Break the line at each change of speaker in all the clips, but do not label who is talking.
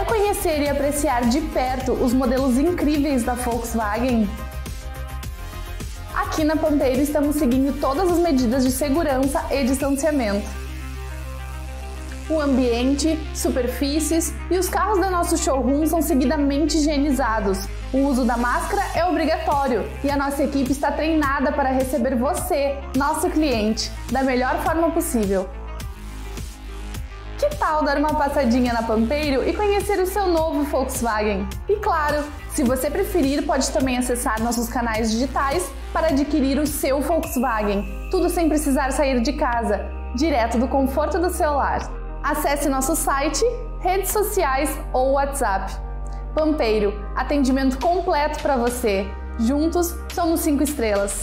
Quer conhecer e apreciar de perto os modelos incríveis da Volkswagen? Aqui na Pampeiro estamos seguindo todas as medidas de segurança e distanciamento. O ambiente, superfícies e os carros do nosso showroom são seguidamente higienizados. O uso da máscara é obrigatório e a nossa equipe está treinada para receber você, nosso cliente, da melhor forma possível. Que tal dar uma passadinha na Pampeiro e conhecer o seu novo Volkswagen? E claro, se você preferir, pode também acessar nossos canais digitais para adquirir o seu Volkswagen. Tudo sem precisar sair de casa, direto do conforto do celular. Acesse nosso site, redes sociais ou WhatsApp. Pampeiro, atendimento completo para você. Juntos, somos 5 estrelas.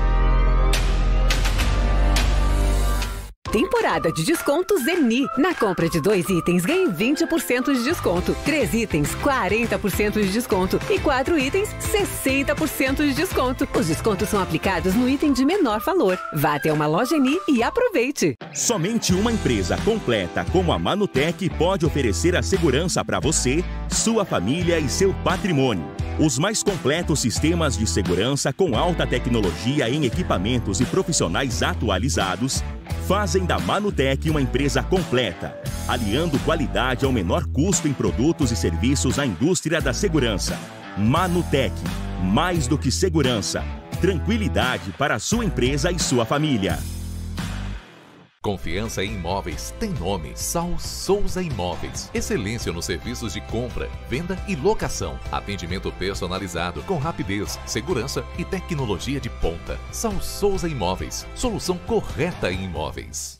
Temporada de descontos Eni. Na compra de 2 itens, ganhe 20% de desconto. 3 itens, 40% de desconto. E 4 itens, 60% de desconto. Os descontos são aplicados no item de menor valor. Vá até uma loja Eni e aproveite.
Somente uma empresa completa como a Manutec pode oferecer a segurança para você, sua família e seu patrimônio. Os mais completos sistemas de segurança com alta tecnologia em equipamentos e profissionais atualizados fazem da Manutec uma empresa completa, aliando qualidade ao menor custo em produtos e serviços à indústria da segurança. Manutec, mais do que segurança, tranquilidade para a sua empresa e sua família.
Confiança em imóveis tem nome: Sal Souza Imóveis. Excelência nos serviços de compra, venda e locação. Atendimento personalizado com rapidez, segurança e tecnologia de ponta. Sal Souza Imóveis. Solução correta em imóveis.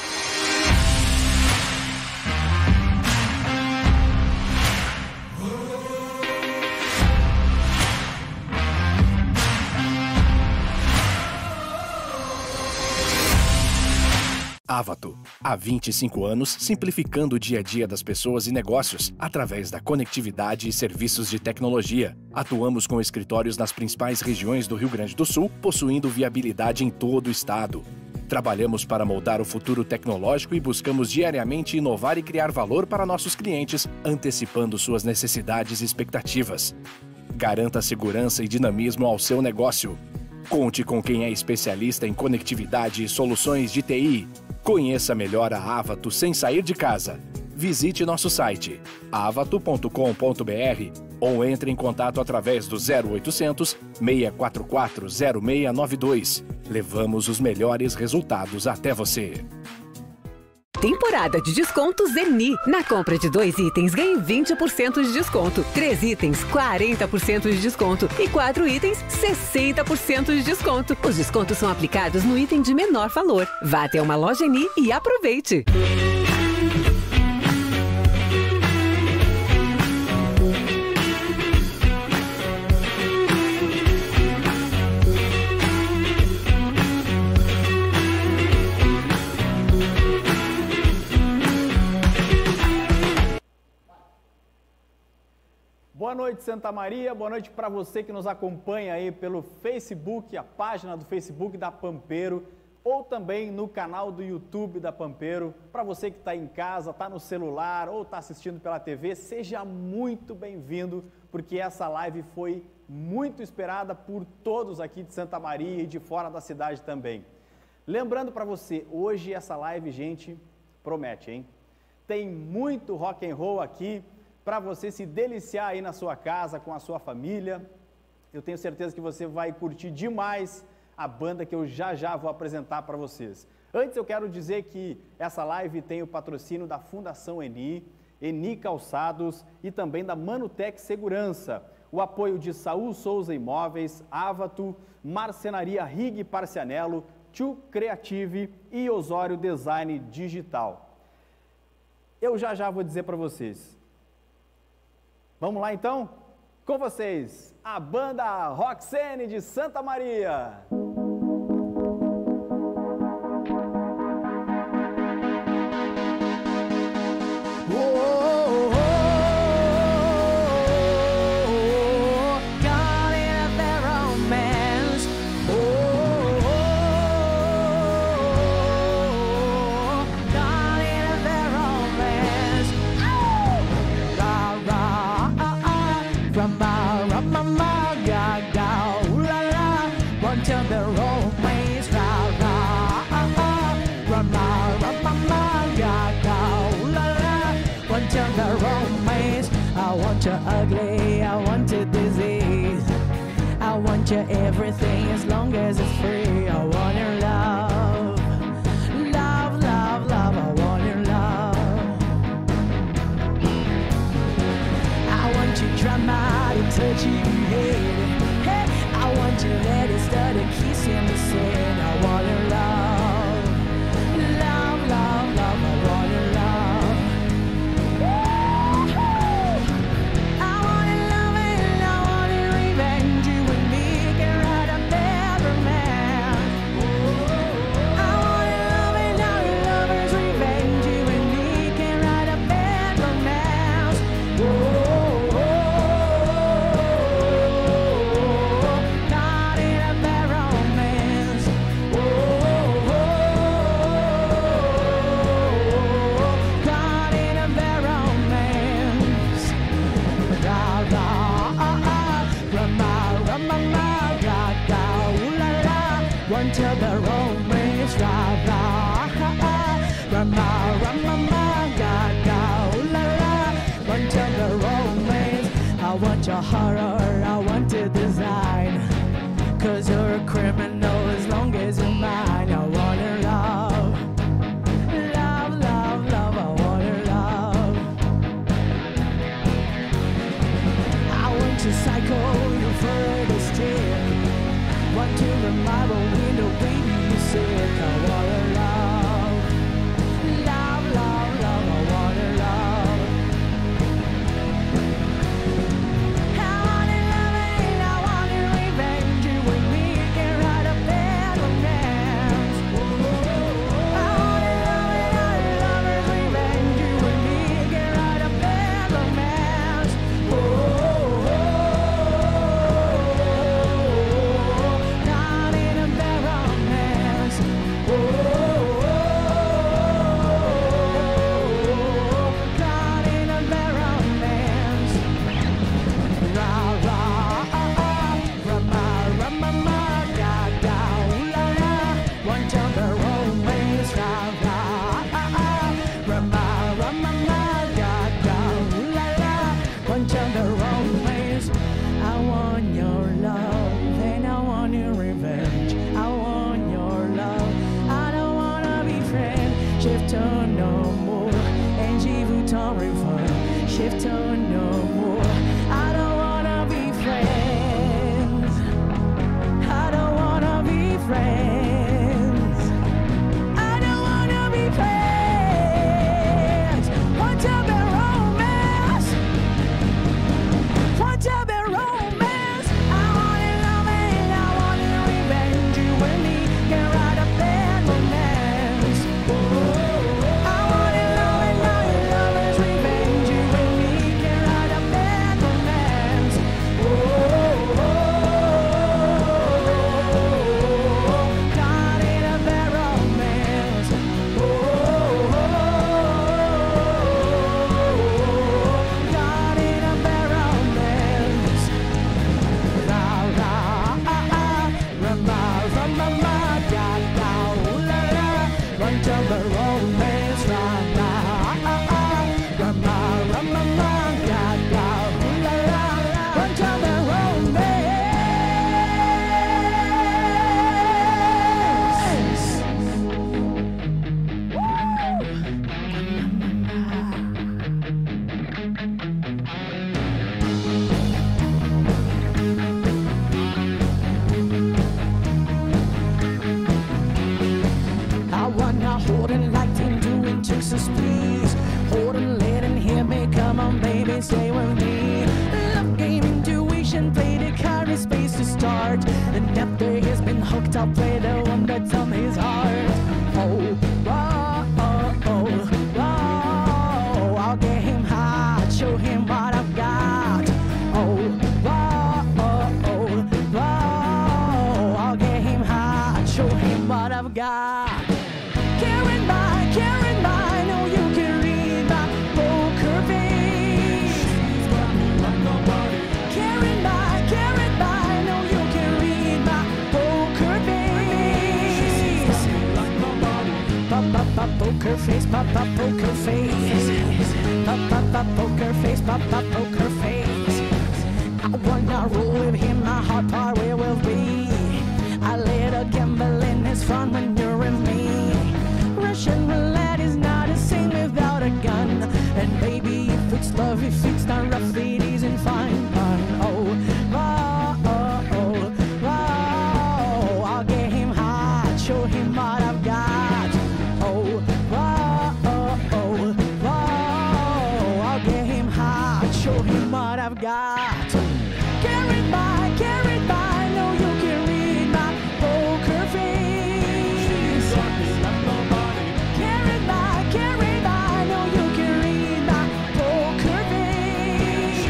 Avato. Há 25 anos, simplificando o dia a dia das pessoas e negócios através da conectividade e serviços de tecnologia. Atuamos com escritórios nas principais regiões do Rio Grande do Sul, possuindo viabilidade em todo o estado. Trabalhamos para moldar o futuro tecnológico e buscamos diariamente inovar e criar valor para nossos clientes, antecipando suas necessidades e expectativas. Garanta segurança e dinamismo ao seu negócio. Conte com quem é especialista em conectividade e soluções de TI. Conheça melhor a Avato sem sair de casa. Visite nosso site avato.com.br ou entre em contato através do 0800 644 0692. Levamos os melhores resultados até você.
Temporada de descontos Eni. Na compra de 2 itens, ganhe 20% de desconto. 3 itens, 40% de desconto. E 4 itens, 60% de desconto. Os descontos são aplicados no item de menor valor. Vá até uma loja Eni e aproveite.
Boa noite, Santa Maria. Boa noite para você que nos acompanha aí pelo Facebook, a página do Facebook da Pampeiro, ou também no canal do YouTube da Pampeiro. Para você que está em casa, está no celular ou está assistindo pela TV, seja muito bem-vindo, porque essa live foi muito esperada por todos aqui de Santa Maria e de fora da cidade também. Lembrando para você, hoje essa live, gente, promete, hein? Tem muito rock and roll aqui, para você se deliciar aí na sua casa, com a sua família. Eu tenho certeza que você vai curtir demais a banda que eu já vou apresentar para vocês. Antes eu quero dizer que essa live tem o patrocínio da Fundação Eni, Eni Calçados e também da Manutec Segurança. O apoio de Saul Souza Imóveis, Avato, Marcenaria Rig Parcianello, Tchu Creative e Osório Design Digital. Eu já vou dizer para vocês. Vamos lá então? Com vocês, a banda Roxane de Santa Maria.
Darling, I want you ugly, I want you disease. I want you everything as long as it's free. I want your love, love, love, love. I want your love. I want you dramatic, touchy, hey. I want you let it start a kiss in the sand. I want your love, love, love, love. I want your love. Woo-hoo! I want your love and I want your revenge. You and me can write a bad romance. I want your love and now your lover's revenge. You and me can write a bad romance. Not in a bad romance. Not in a bad romance. Da da rama rama ma da da ooh la la. One till the romance. Da da rama rama ma da da ooh la la. One till the romance. I want your horror, I want your design. 'Cause you're a criminal as long as you're mine. I want your love, love, love, love. I want your love. I want you psycho, you further still. One to the marble window, baby, you sick. I want your love, love, love, love. I want your love. I want your love and I want your revenge. You and me can write a bad romance. I want your love and all your lover's revenge. You and me can write a bad romance. Not in a bad romance. Not in a bad romance. Ra ra rama rama ma da da ooh la la. One till the romance. Ra ra rama rama ma da da ooh la la. One till the romance. I want your love and I want your revenge. I want your love. I don't wanna be friends. Shift on no more. And j'ai vu ton refrain. Shift on no more. I don't wanna be friends. I don't wanna be friends. I don't wanna be friends. Want to be romance. Want to be romance. I want your love and I want your revenge. You and me can write a bad romance. I want your love and now your lover's revenge. You and me can write a bad romance. Not in a bad romance. Not in a bad romance. La la rama rama ma da da ooh la la. Run till the romance. La la rama rama ma da da ooh la la. Run till the I wanna hold and like him doing Texas, please. Hold and let him hear me. Come on, baby, stay with me. Love game, intuition, play the card, space to start. And after he's been hooked, I'll play the one that's on his heart. Oh, whoa, oh, oh, whoa. I'll get him hot, show him what I've got. Oh, whoa, oh, oh, whoa. I'll get him hot, show him what I've got. Karen, by, know you can read my poker face. Karen, by, know you can read my poker face. Poker face, poker face. Poker face, poker when I roll with him, my heart part where will be. I let a gambling is fun when you're with me. Russian roulette is not the same without a gun. And baby, if it's love, if it's not rough, it isn't fine. Oh, I'll get him hot, show him what I've got. Oh, I'll get him hot, show him what I've got. Carried by, know you can read my poker face. Carried by, know you can read my poker face.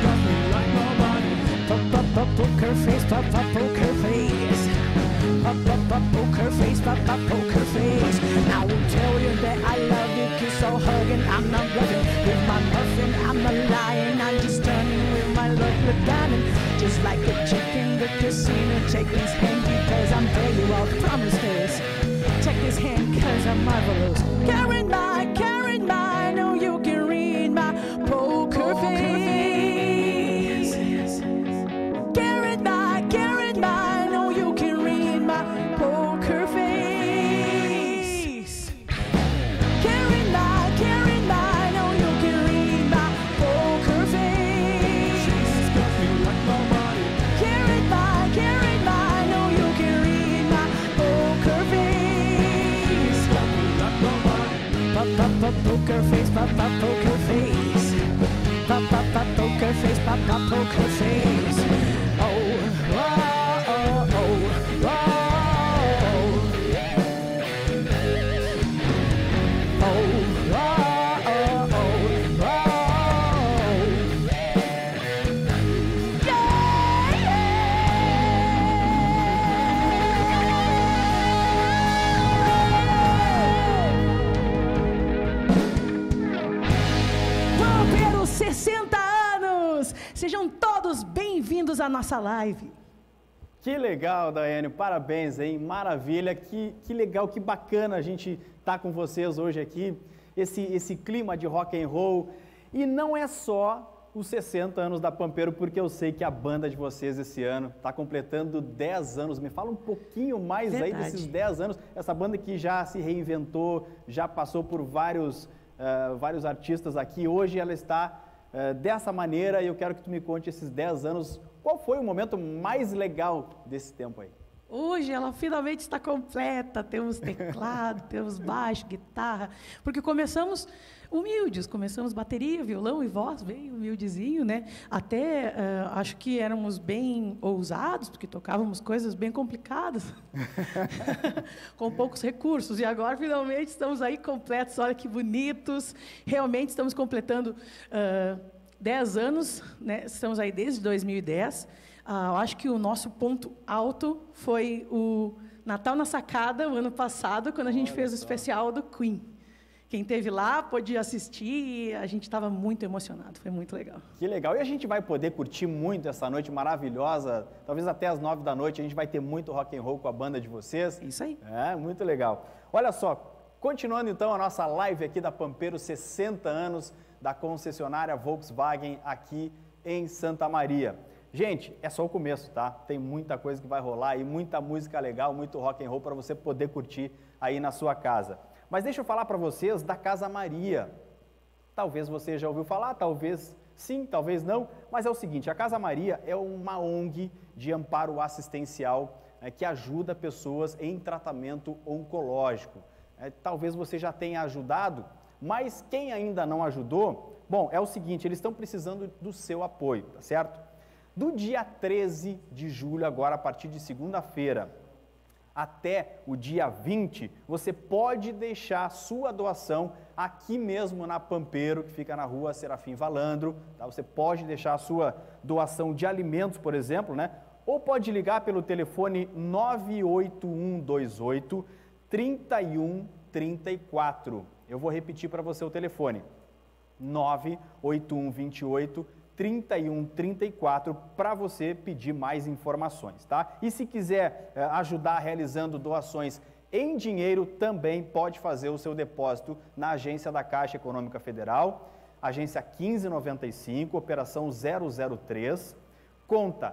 Poker face, poker face. Poker face, poker face. I will tell you that I love you, kiss so hugging. I'm not bluffing with my muffin. I'm not lying, I'm just turning with my love with diamond. Just like a chick in the casino. Take this hand because I'm paying all the promises. Check this hand cause I'm marvelous. Carried by, know you can read my poker face. Carried by, know you can read my poker face. Carried by, know you can read my poker face. Carried by, know you can read my poker face. Poker face, poker face. Poker face, poker face. Oh, Pampeiro 60 anos! Sejam todos bem-vindos à nossa live.
Que legal, Daiane, parabéns, hein? Maravilha, que legal, que bacana a gente estar com vocês hoje aqui, esse clima de rock and roll. E não é só os 60 anos da Pampeiro, porque eu sei que a banda de vocês esse ano está completando 10 anos. Me fala um pouquinho mais aí desses 10 anos, essa banda que já se reinventou, já passou por vários artistas aqui, hoje ela está dessa maneira e eu quero que tu me conte esses 10 anos. Qual foi o momento mais legal desse tempo aí?
Hoje ela finalmente está completa, temos teclado, temos baixo, guitarra, porque começamos humildes, começamos bateria, violão e voz, bem humildezinho, né? Até acho que éramos bem ousados, porque tocávamos coisas bem complicadas, com poucos recursos, e agora finalmente estamos aí completos, olha que bonitos, realmente estamos completando 10 anos, né? Estamos aí desde 2010. Acho que o nosso ponto alto foi o Natal na Sacada, o ano passado, quando a gente fez o especial do Queen. Quem esteve lá pôde assistir e a gente estava muito emocionado, foi muito legal.
Que legal, e a gente vai poder curtir muito essa noite maravilhosa, talvez até às 9 da noite, a gente vai ter muito rock and roll com a banda de vocês.
Isso aí.
É, muito legal. Olha só, continuando então a nossa live aqui da Pampeiro, 60 anos da concessionária Volkswagen aqui em Santa Maria. Gente, é só o começo, tá? Tem muita coisa que vai rolar e muita música legal, muito rock and roll para você poder curtir aí na sua casa. Mas deixa eu falar para vocês da Casa Maria. Talvez você já ouviu falar, talvez sim, talvez não, mas é o seguinte, a Casa Maria é uma ONG de amparo assistencial que ajuda pessoas em tratamento oncológico. Talvez você já tenha ajudado, mas quem ainda não ajudou, bom, é o seguinte, eles estão precisando do seu apoio, tá certo? Do dia 13 de julho, agora a partir de segunda-feira, até o dia 20, você pode deixar sua doação aqui mesmo na Pampeiro, que fica na rua Serafim Valandro, tá? Você pode deixar a sua doação de alimentos, por exemplo, né? Ou pode ligar pelo telefone 98128 3134. Eu vou repetir para você o telefone, 98128 3134 para você pedir mais informações, tá? E se quiser ajudar realizando doações em dinheiro, também pode fazer o seu depósito na agência da Caixa Econômica Federal, agência 1595, operação 003, conta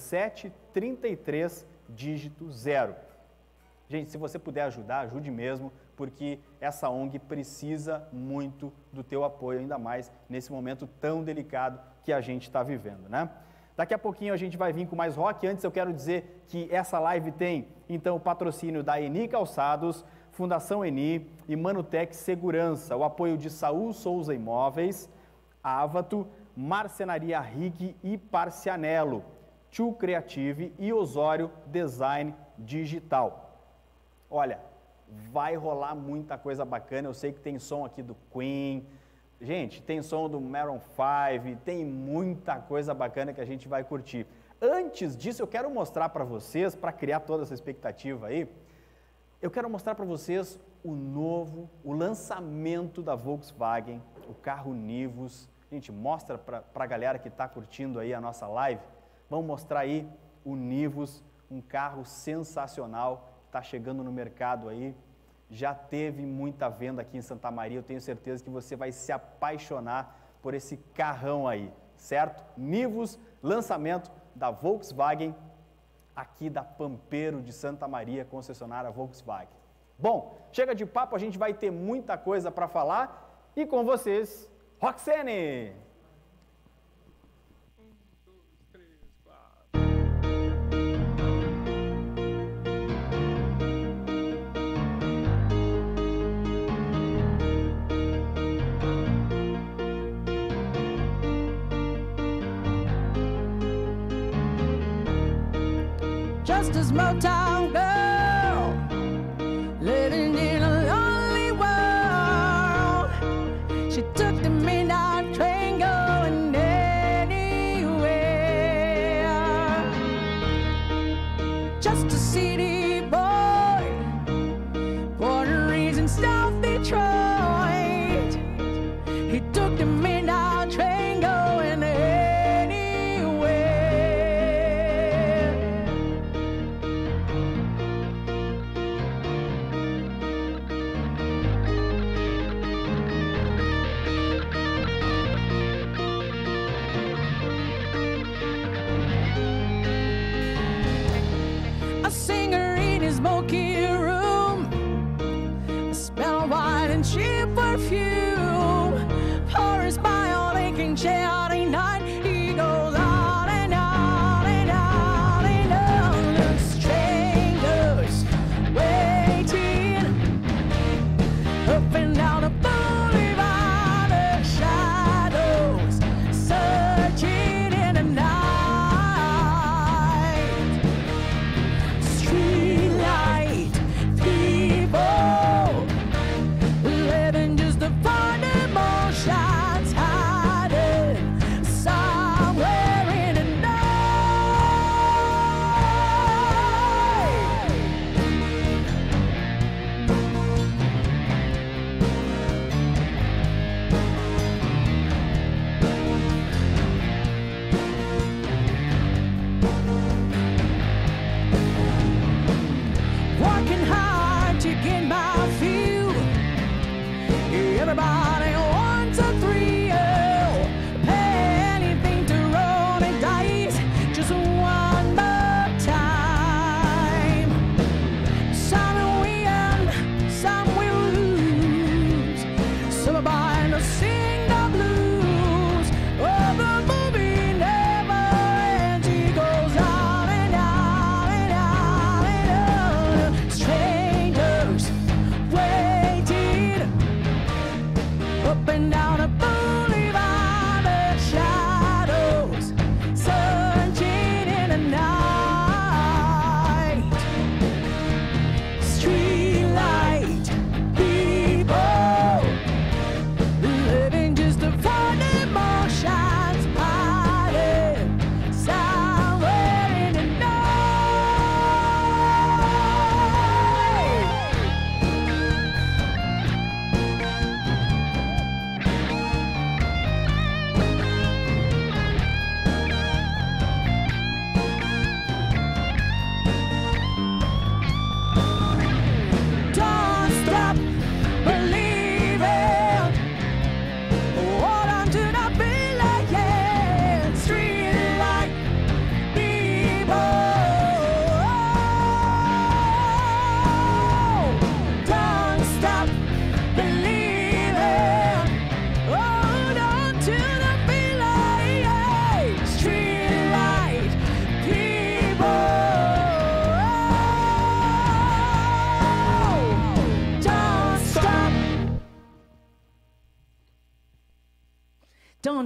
1733 dígito 0. Gente, se você puder ajudar, ajude mesmo, porque essa ONG precisa muito do teu apoio, ainda mais nesse momento tão delicado que a gente está vivendo, né? Daqui a pouquinho a gente vai vir com mais rock. Antes eu quero dizer que essa live tem, então, o patrocínio da Eni Calçados, Fundação Eni e Manutec Segurança, o apoio de Saul Souza Imóveis, Avato, Marcenaria Rig e Parcianello, Tchu Creative e Osório Design Digital. Olha, vai rolar muita coisa bacana, eu sei que tem som aqui do Queen, gente, tem som do Maroon 5, tem muita coisa bacana que a gente vai curtir. Antes disso, eu quero mostrar para vocês, para criar toda essa expectativa aí, eu quero mostrar para vocês o lançamento da Volkswagen, o carro Nivus. Gente, mostra para a galera que está curtindo aí a nossa live, vamos mostrar aí o Nivus, um carro sensacional, está chegando no mercado aí, já teve muita venda aqui em Santa Maria, eu tenho certeza que você vai se apaixonar por esse carrão aí, certo? Nivus, lançamento da Volkswagen, aqui da Pampeiro de Santa Maria, concessionária Volkswagen. Bom, chega de papo, a gente vai ter muita coisa para falar e com vocês, Roxane!
Just a small town girl living in a lonely world. She took the midnight train going anywhere. Just a city boy, born and raised in South Detroit. He took the midnight train going anywhere. A singer in his smoky room, a smell of wine and cheap perfume, for his smile aching shouty night. He goes on and on and on and on. The strangers waiting up and down the boulevard, the shadows searching in the night. Streetlight people living just to find emotions hiding somewhere in the night.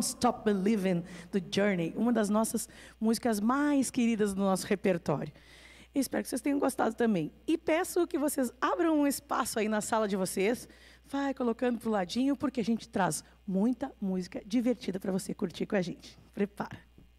Don't Stop Believing, do Journey, uma das nossas músicas mais queridas do nosso repertório. Espero que vocês tenham gostado também. E peço que vocês abram um espaço aí na sala de vocês, vai colocando pro ladinho, porque a gente traz muita música divertida para você curtir com a gente. Prepara.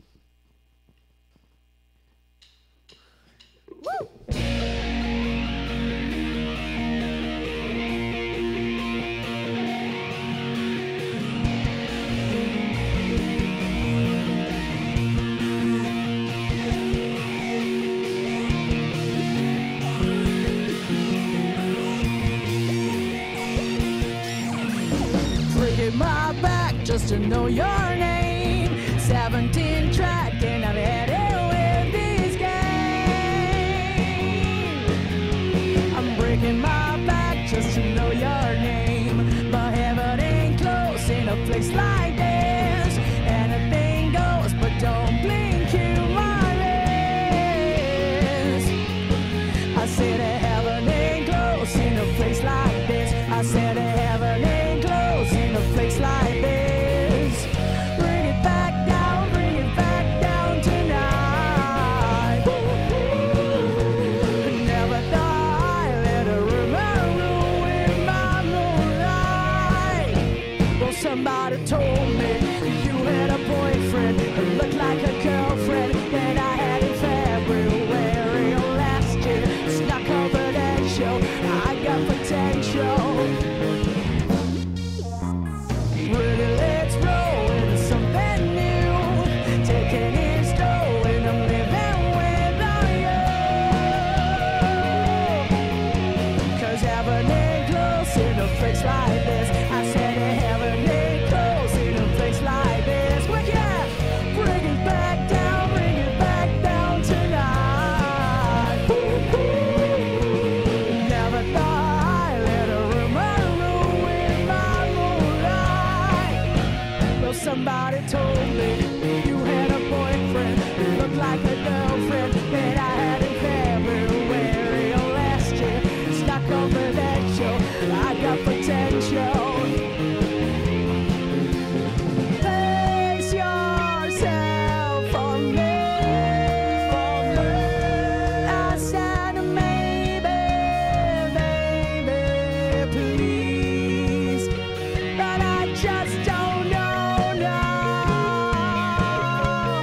Breaking my back just to know your name. 17 track and I've had it with this game. I'm breaking my back just to know your name. But heaven ain't close in a place like this. Anything goes, but don't blink, you my wrist. I said that heaven ain't close in a place like this. I said that heaven ain't close in a place like this. Bring it back down tonight. Never thought I'd let a rumor ruin my moonlight. Well, somebody told me you had a boyfriend who looked like a girlfriend that I had in February last year. It's not confidential, I got potential. Really, let's roll into something new. Taking it slow and I'm living without you. 'Cause heaven ain't close in a place like this. I said that heaven ain't close in a place like this. Well, yeah, bring it back down tonight. Never thought I'd let a rumor ruin my moonlight. Well, somebody told me you had a boyfriend who looked like a girlfriend that I had in February last year. It's not confidential, I got potential. Place yourself on me. I said maybe, please, but I just don't know now.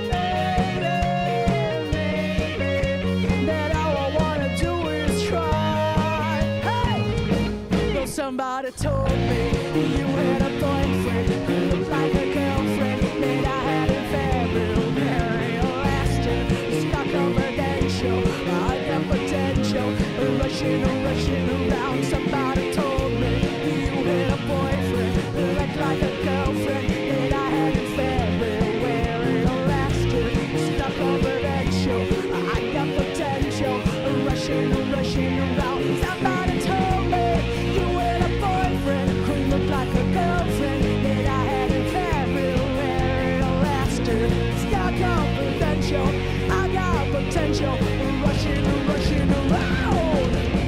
That all I wanna do is try. Hey, well, somebody told me you had a boyfriend who looked like a girlfriend that I had in February last year. It's not confidential, I got potential. Rushing around. Somebody told me you had a boyfriend who looked like a girlfriend that I had in February last year. It's not confidential, I got potential. Rushing around. Somebody told me you had a boyfriend who looked like a girlfriend that I had in February last year. It's not confidential, I got potential. Rushing around.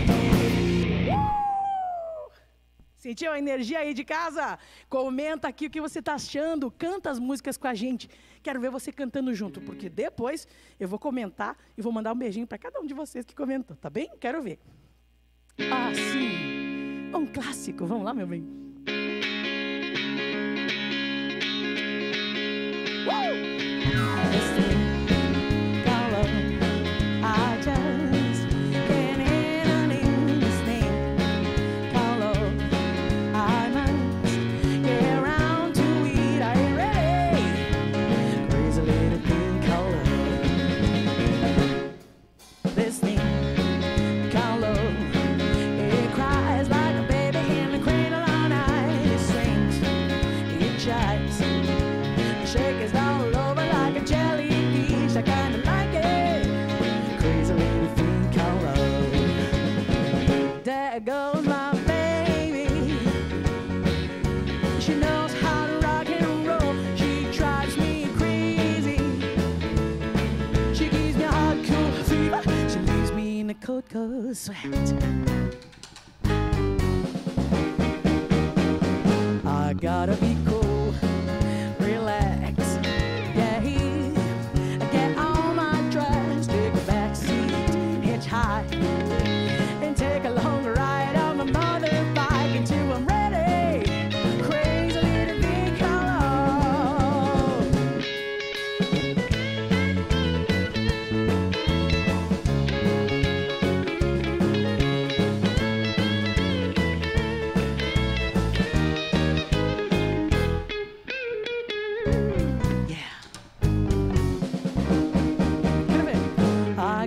Sentiu a energia aí de casa? Comenta aqui o que você está achando, canta as músicas com a gente. Quero ver você cantando junto, porque depois eu vou comentar e vou mandar um beijinho para cada um de vocês que comentou, tá bem? Quero ver. Ah, sim. Um clássico. Vamos lá, meu bem.
I just can't name this name. Carlo, I must get around to it. Are you ready? Crazy little thing, Carlo. This thing, Carlo, it cries like a baby in the cradle all night. It sings, it chimes, shakes all over like a jellyfish. I kinda like it. Crazy little thing called love. There goes my baby. She knows how to rock and roll. She drives me crazy. She gives me a hot, cool fever. She leaves me in a cold, cold sweat. I gotta be cool.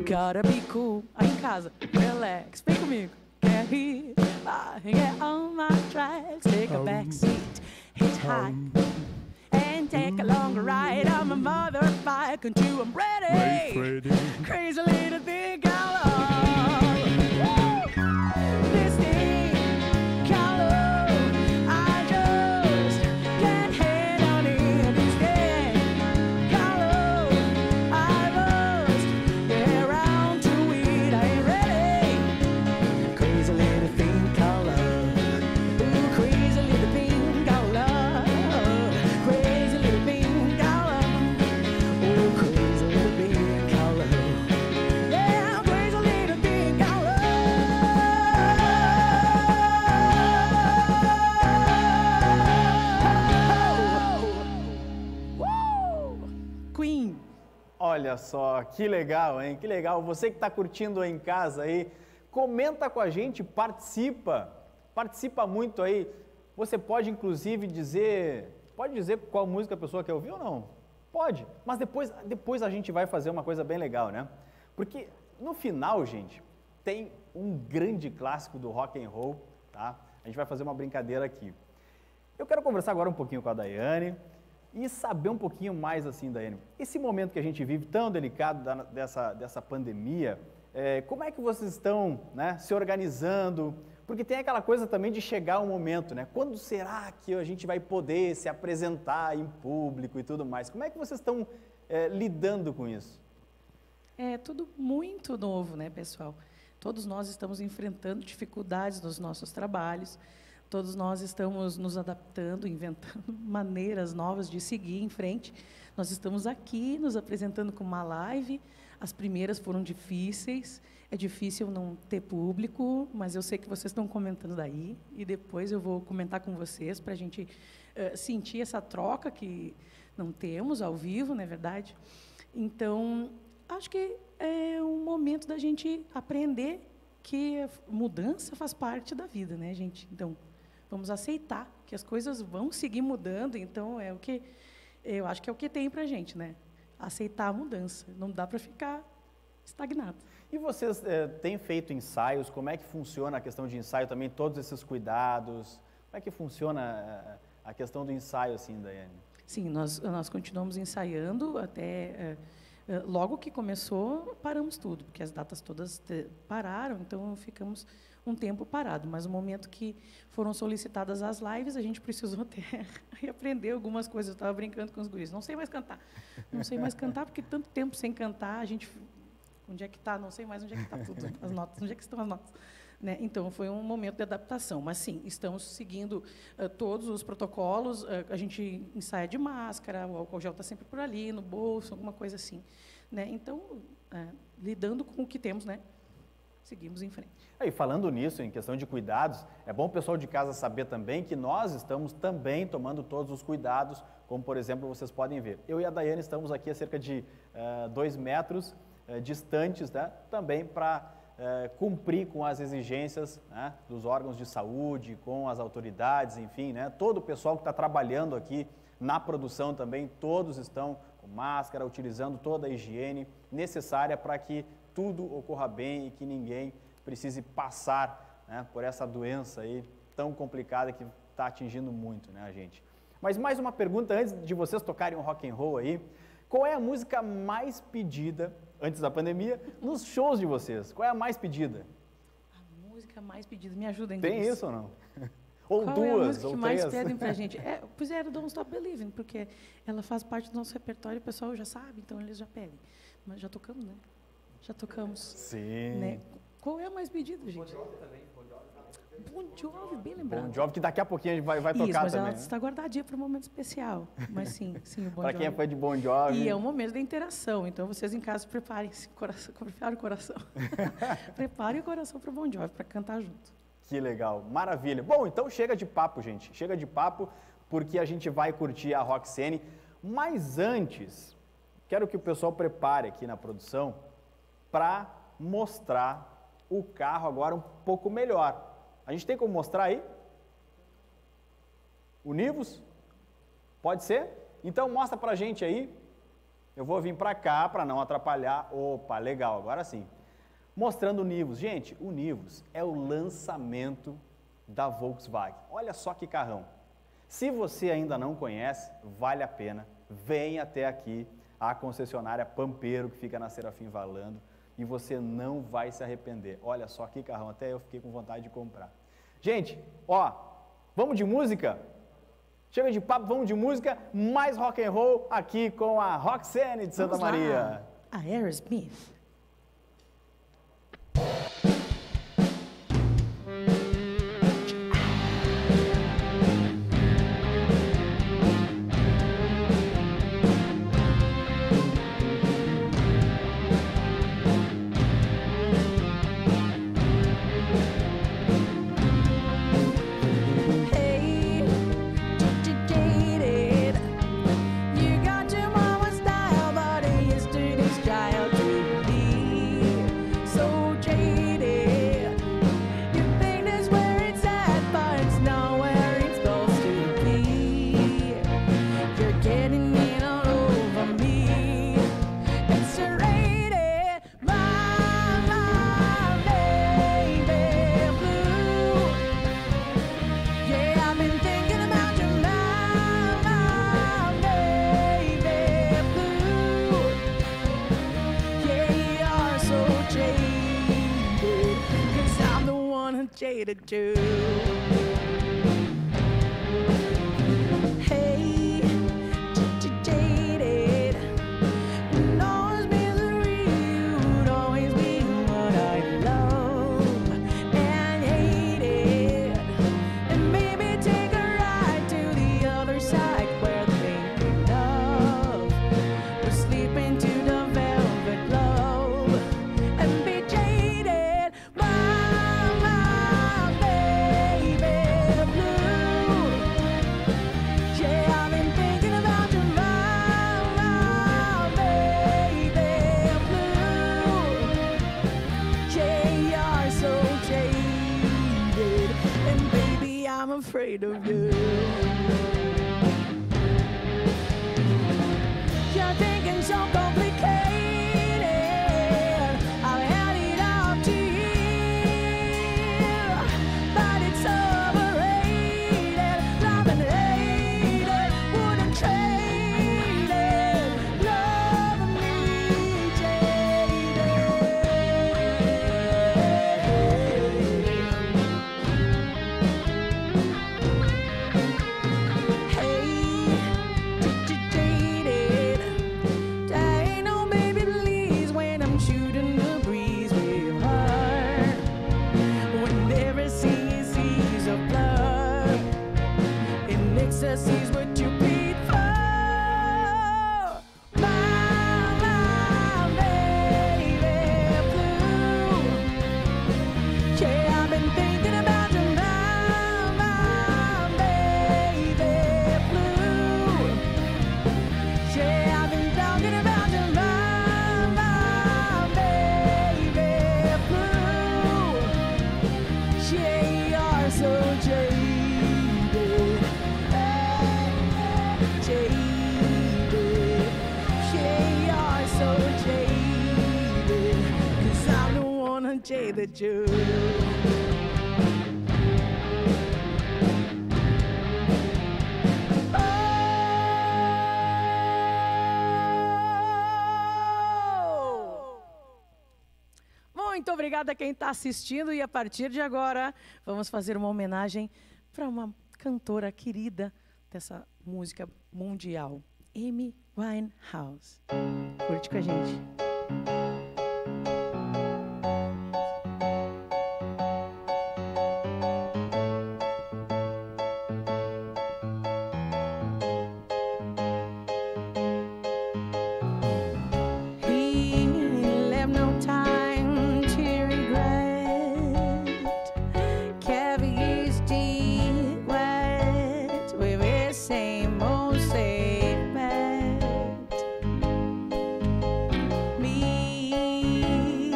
Gotta be cool. Aí em casa, relax, vem comigo. Get here, get on my tracks, take a back seat, hitchhike, and take a longer ride on my motorbike until I'm ready. Crazy little thing I love. This thing I love, I just can't hang on it. This thing I love, I must get around to it. I ain't ready. Crazy little thing I love. Ooh, crazy little thing I love. Crazy little thing I love. Oh, crazy little thing I love. Yeah, crazy little thing I love. Woo! Queen.
Olha só, que legal, hein? Que legal. Você que está curtindo aí em casa aí, comenta com a gente, participa muito aí. Você pode inclusive dizer qual música a pessoa quer ouvir ou não? Pode, mas depois a gente vai fazer uma coisa bem legal, né? Porque no final, gente, tem um grande clássico do rock and roll, tá? A gente vai fazer uma brincadeira aqui. Eu quero conversar agora um pouquinho com a Daiane e saber um pouquinho mais assim, Daiane. Esse momento que a gente vive tão delicado dessa pandemia, como é que vocês estão, né, se organizando? Porque tem aquela coisa também de chegar um momento, né? Quando será que a gente vai poder se apresentar em público e tudo mais? Como é que vocês estão lidando com isso?
É tudo muito novo, né, pessoal? Todos nós estamos enfrentando dificuldades nos nossos trabalhos, todos nós estamos nos adaptando, inventando maneiras novas de seguir em frente. Nós estamos aqui nos apresentando com uma live. As primeiras foram difíceis, é difícil não ter público, mas eu sei que vocês estão comentando daí, e depois eu vou comentar com vocês para a gente sentir essa troca que não temos ao vivo, não é verdade? Então, acho que é um momento da gente aprender que a mudança faz parte da vida, né, gente? Então, vamos aceitar que as coisas vão seguir mudando, então é o que eu acho que é o que tem para a gente, né? Aceitar a mudança, não dá para ficar estagnado.
E vocês têm feito ensaios? Como é que funciona a questão de ensaio também, todos esses cuidados? Como é que funciona a questão do ensaio, assim, Daiane?
Sim, nós continuamos ensaiando até... logo que começou, paramos tudo, porque as datas todas pararam, então ficamos um tempo parado. Mas no momento que foram solicitadas as lives, a gente precisou até aprender algumas coisas. Eu estava brincando com os guris, não sei mais cantar. Não sei mais cantar, porque tanto tempo sem cantar, a gente... Onde é que está? Não sei mais onde é que está tudo, as notas, onde é que estão as notas. Né? Então, foi um momento de adaptação. Mas, sim, estamos seguindo todos os protocolos. A gente ensaia de máscara, o álcool gel está sempre por ali, no bolso, alguma coisa assim. Né? Então, lidando com o que temos, né? Seguimos em frente.
E falando nisso, em questão de cuidados, é bom o pessoal de casa saber também que nós estamos também tomando todos os cuidados, como, por exemplo, vocês podem ver. Eu e a Daiane estamos aqui a cerca de 2 metros distantes, né? Também para cumprir com as exigências, né, dos órgãos de saúde, com as autoridades, enfim, né? Todo o pessoal que está trabalhando aqui na produção também, todos estão com máscara, utilizando toda a higiene necessária para que tudo ocorra bem e que ninguém precise passar, né, por essa doença aí tão complicada que está atingindo muito, né, a gente. Mas mais uma pergunta antes de vocês tocarem um rock and roll aí. Qual é a música mais pedida, antes da pandemia, nos shows de vocês? Qual é a mais pedida?
A música mais pedida, me ajuda em
Tem isso ou não? Ou
Qual
duas,
é a música
ou
que
três?
mais pedem pra gente? Pois era Don't Stop Believing, porque ela faz parte do nosso repertório, o pessoal já sabe, então eles já pedem. Mas já tocamos, né? Já tocamos.
Sim.
Né? Qual é a mais pedida, gente? Bon Jovi também. Bon Jovi, bem lembrado.
Bon Jovi, que daqui a pouquinho a gente vai
Isso,
tocar
mas
também.
ela está guardadinha para um momento especial. Mas sim, o Bon Jovi.
Para quem é fã de Bon Jovi.
E é um momento da interação, então vocês em casa preparem-se, preparem o coração. Preparem o coração para o Bon Jovi, para cantar junto.
Que legal, maravilha. Bom, então chega de papo, gente. Chega de papo, porque a gente vai curtir a Roxane. Mas antes, quero que o pessoal prepare aqui na produção para mostrar o carro agora um pouco melhor. A gente tem como mostrar aí? O Nivus? Pode ser? Então mostra pra gente aí. Eu vou vir para cá para não atrapalhar. Opa, legal, agora sim. Mostrando o Nivus. Gente, o Nivus é o lançamento da Volkswagen. Olha só que carrão. Se você ainda não conhece, vale a pena. Venha até aqui, a concessionária Pampeiro, que fica na Serafim Valando, e você não vai se arrepender. Olha só que carrão, até eu fiquei com vontade de comprar. Gente, ó, vamos de música? Chega de papo, vamos de música, mais rock and roll aqui com a Roxane de Santa Maria.
A Aerosmith. Jaded too. Hey, jaded. Knows misery would always be what I love and hated. And maybe take a ride to the other side where thinking of was sleeping to the velvet glove and be jaded by afraid of you. You're thinking so complicated. I've had it up to here, but it's overrated. Love and hated, wouldn't trade it. Love me jaded. Sees what you paid for. My baby blue. Yeah, I've been thinking about you, my baby blue. Yeah, I've been talking about you, my baby blue. Yeah, you're so jaded. Jaded you. Muito obrigada a quem está assistindo e a partir de agora vamos fazer uma homenagem para uma cantora querida dessa música mundial, Amy Winehouse. Curte com a gente. Me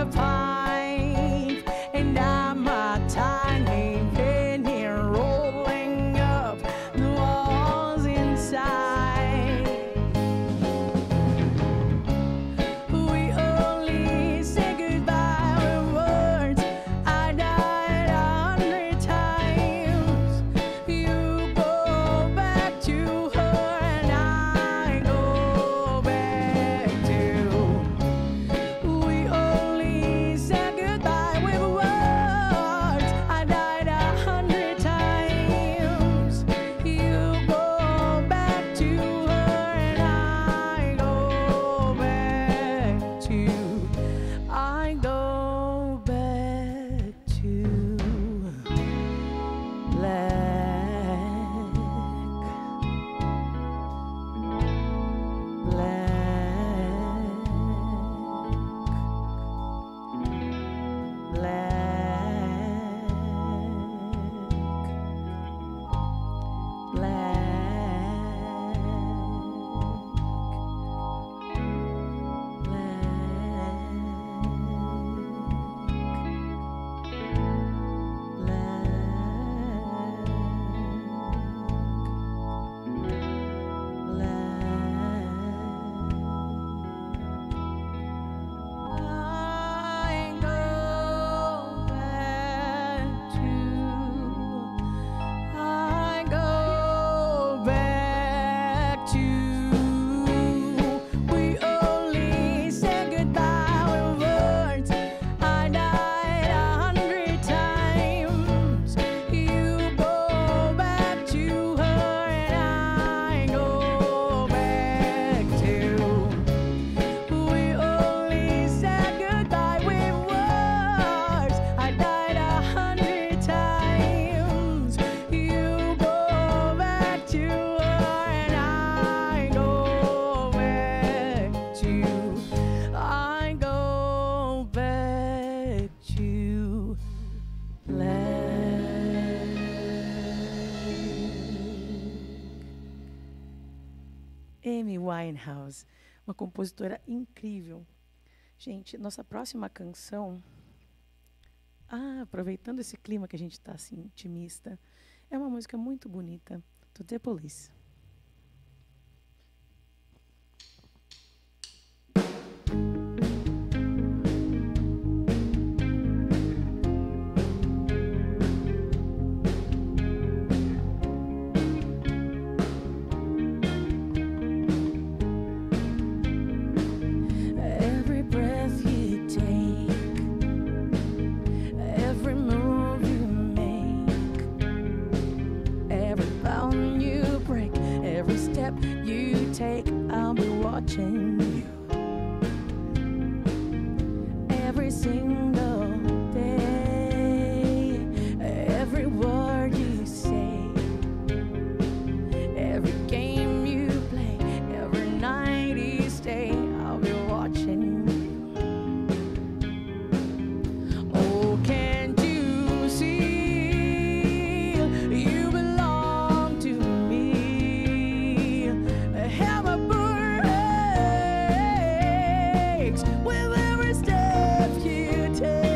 pipe, and I'm a tiny penny rolling up the walls inside. We only say goodbye with words. I died 100 times. You go back to her, and I go back to. We only said goodbye with words. I died 100 times. You go back to her, and I go back to. I go back to black. I go back to. We only said goodbye with words. I died 100 times. You go back to her, and I go back to. We only said goodbye with words. I died 100 times. You go back to her, and I go back to. I go back to black. Amy Winehouse, uma compositora incrível. Gente, nossa próxima canção, aproveitando esse clima que a gente está assim, intimista, é uma música muito bonita, do The Police. Every breath you take, every move you make, every bound you break, every step you take, I'll be watching you. Every single day, every word you say, every game you play, every night you stay, I'll be watching you. Oh, can't you see you belong to me? How my breaks with every step you take.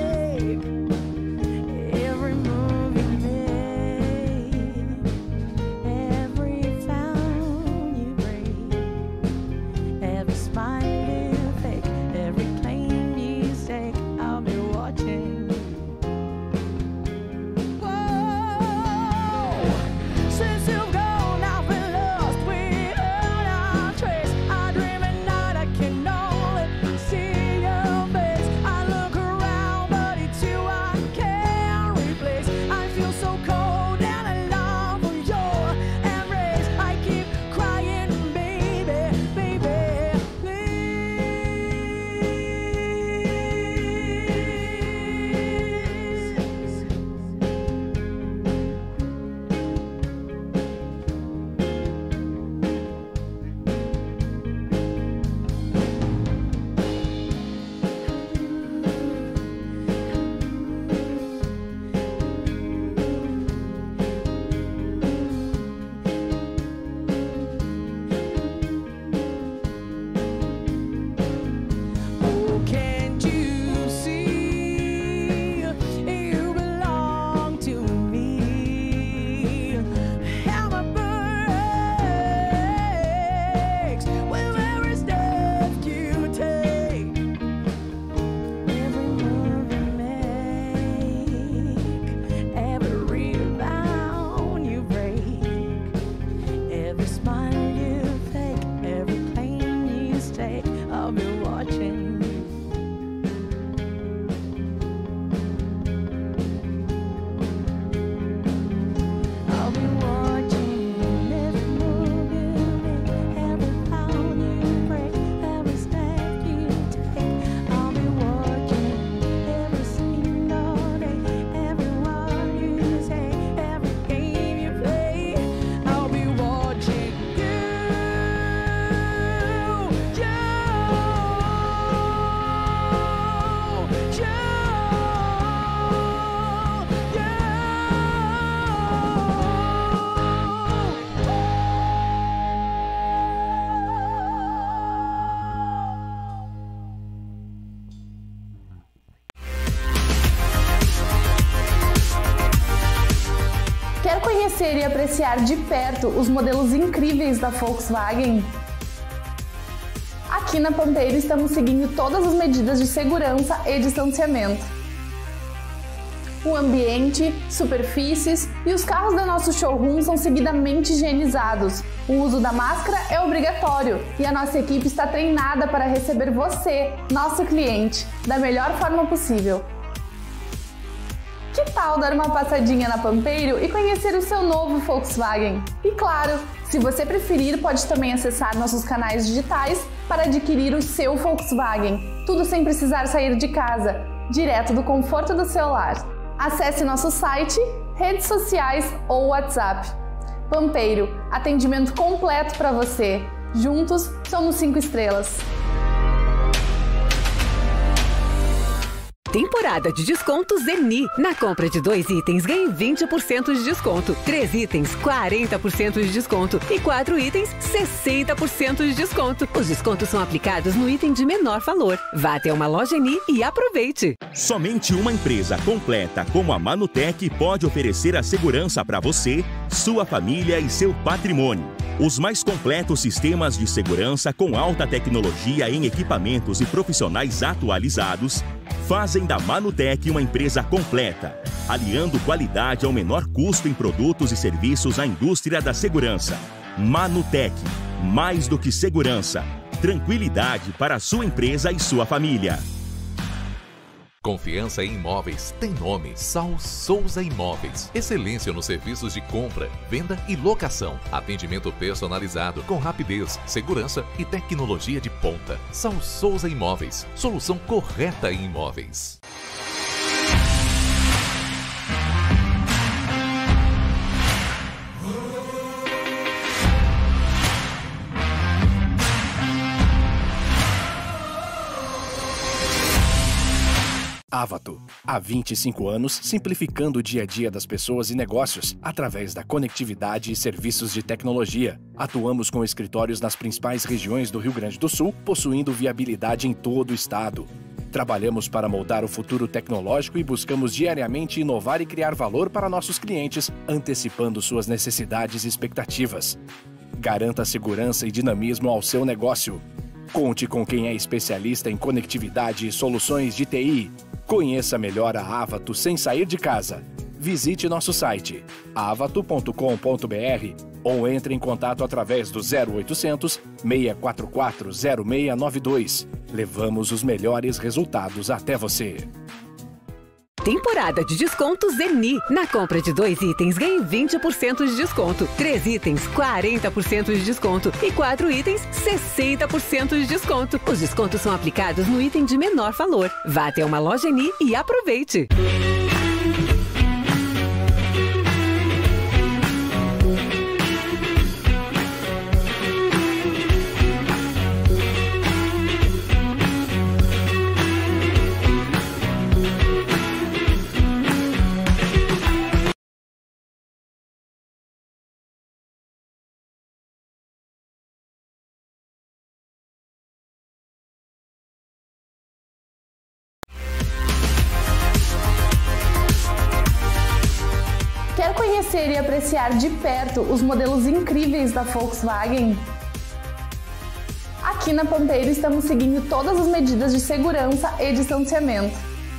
conhecer e apreciar de perto os modelos incríveis da Volkswagen? Aqui na Pampeiro estamos seguindo todas as medidas de segurança e distanciamento. O ambiente, superfícies e os carros do nosso showroom são seguidamente higienizados. O uso da máscara é obrigatório e a nossa equipe está treinada para receber você, nosso cliente, da melhor forma possível. Que tal dar uma passadinha na Pampeiro e conhecer o seu novo Volkswagen? E claro, se você preferir, pode também acessar nossos canais digitais para adquirir o seu Volkswagen, tudo sem precisar sair de casa, direto do conforto do celular. Acesse nosso site, redes sociais ou WhatsApp. Pampeiro, atendimento completo para você. Juntos, somos 5 estrelas.
Temporada de descontos Eni. Na compra de 2 itens, ganhe 20% de desconto. 3 itens, 40% de desconto. E 4 itens, 60% de desconto. Os descontos são aplicados no item de menor valor. Vá até uma loja Eni e aproveite.
Somente uma empresa completa como a Manutec pode oferecer a segurança para você, sua família e seu patrimônio. Os mais completos sistemas de segurança com alta tecnologia em equipamentos e profissionais atualizados fazem da Manutec uma empresa completa, aliando qualidade ao menor custo em produtos e serviços à indústria da segurança. Manutec, mais do que segurança, tranquilidade para a sua empresa e sua família.
Confiança em imóveis tem nome: Sal Souza Imóveis. Excelência nos serviços de compra, venda e locação. Atendimento personalizado com rapidez, segurança e tecnologia de ponta. Sal Souza Imóveis. Solução correta em imóveis.
Avato. Há 25 anos, simplificando o dia a dia das pessoas e negócios através da conectividade e serviços de tecnologia. Atuamos com escritórios nas principais regiões do Rio Grande do Sul, possuindo viabilidade em todo o estado. Trabalhamos para moldar o futuro tecnológico e buscamos diariamente inovar e criar valor para nossos clientes, antecipando suas necessidades e expectativas. Garanta segurança e dinamismo ao seu negócio. Conte com quem é especialista em conectividade e soluções de TI. Conheça melhor a Avato sem sair de casa. Visite nosso site avato.com.br ou entre em contato através do 0800 644 0692. Levamos os melhores resultados até você.
Temporada de descontos Eni. Na compra de 2 itens, ganhe 20% de desconto. 3 itens, 40% de desconto. E 4 itens, 60% de desconto. Os descontos são aplicados no item de menor valor. Vá até uma loja Eni e aproveite.
Quer conhecer e apreciar de perto os modelos incríveis da Volkswagen? Aqui na Pampeiro estamos seguindo todas as medidas de segurança e distanciamento.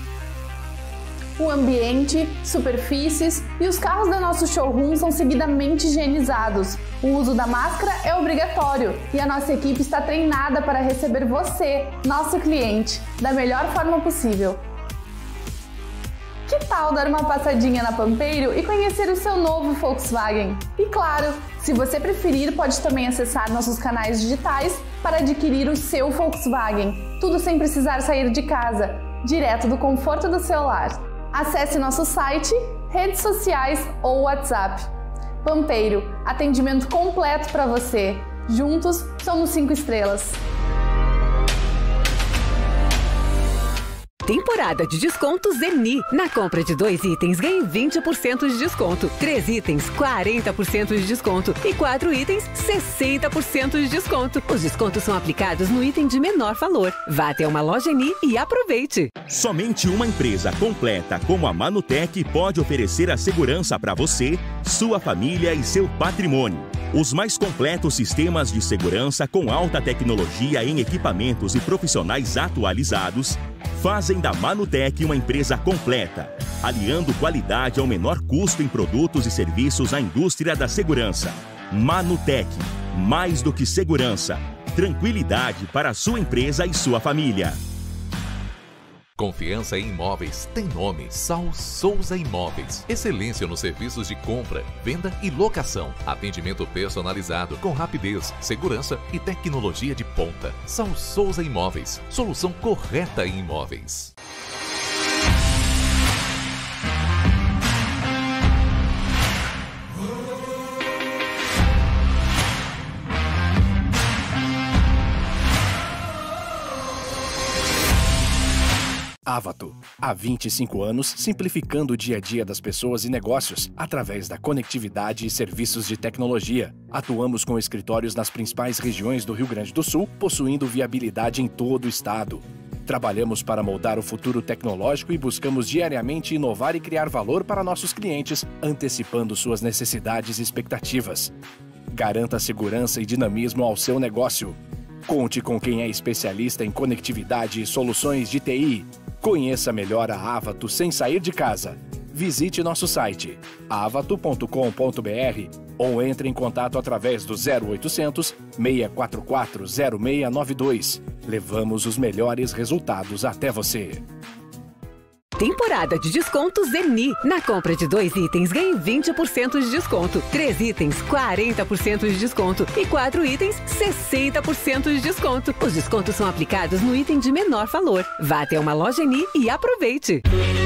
O ambiente, superfícies e os carros do nosso showroom são seguidamente higienizados. O uso da máscara é obrigatório e a nossa equipe está treinada para receber você, nosso cliente, da melhor forma possível. Que tal dar uma passadinha na Pampeiro e conhecer o seu novo Volkswagen? E claro, se você preferir, pode também acessar nossos canais digitais para adquirir o seu Volkswagen, tudo sem precisar sair de casa, direto do conforto do celular. Acesse nosso site, redes sociais ou WhatsApp. Pampeiro, atendimento completo para você. Juntos, somos 5 estrelas.
Temporada de descontos Eni. Na compra de 2 itens, ganhe 20% de desconto. 3 itens, 40% de desconto. E 4 itens, 60% de desconto. Os descontos são aplicados no item de menor valor. Vá até uma loja Eni e aproveite.
Somente uma empresa completa como a Manutec pode oferecer a segurança para você, sua família e seu patrimônio. Os mais completos sistemas de segurança com alta tecnologia em equipamentos e profissionais atualizados fazem da Manutec uma empresa completa, aliando qualidade ao menor custo em produtos e serviços à indústria da segurança. Manutec, mais do que segurança, tranquilidade para a sua empresa e sua família.
Confiança em imóveis tem nome: Sal Souza Imóveis. Excelência nos serviços de compra, venda e locação. Atendimento personalizado com rapidez, segurança e tecnologia de ponta. Sal Souza Imóveis. Solução correta em imóveis.
Avato. Há 25 anos, simplificando o dia a dia das pessoas e negócios através da conectividade e serviços de tecnologia. Atuamos com escritórios nas principais regiões do Rio Grande do Sul, possuindo viabilidade em todo o estado. Trabalhamos para moldar o futuro tecnológico e buscamos diariamente inovar e criar valor para nossos clientes, antecipando suas necessidades e expectativas. Garanta segurança e dinamismo ao seu negócio. Conte com quem é especialista em conectividade e soluções de TI. Conheça melhor a Avato sem sair de casa. Visite nosso site avato.com.br ou entre em contato através do 0800 644 0692. Levamos os melhores resultados até você.
Temporada de descontos Eni. Na compra de 2 itens, ganhe 20% de desconto. 3 itens, 40% de desconto. E 4 itens, 60% de desconto. Os descontos são aplicados no item de menor valor. Vá até uma loja Eni e aproveite.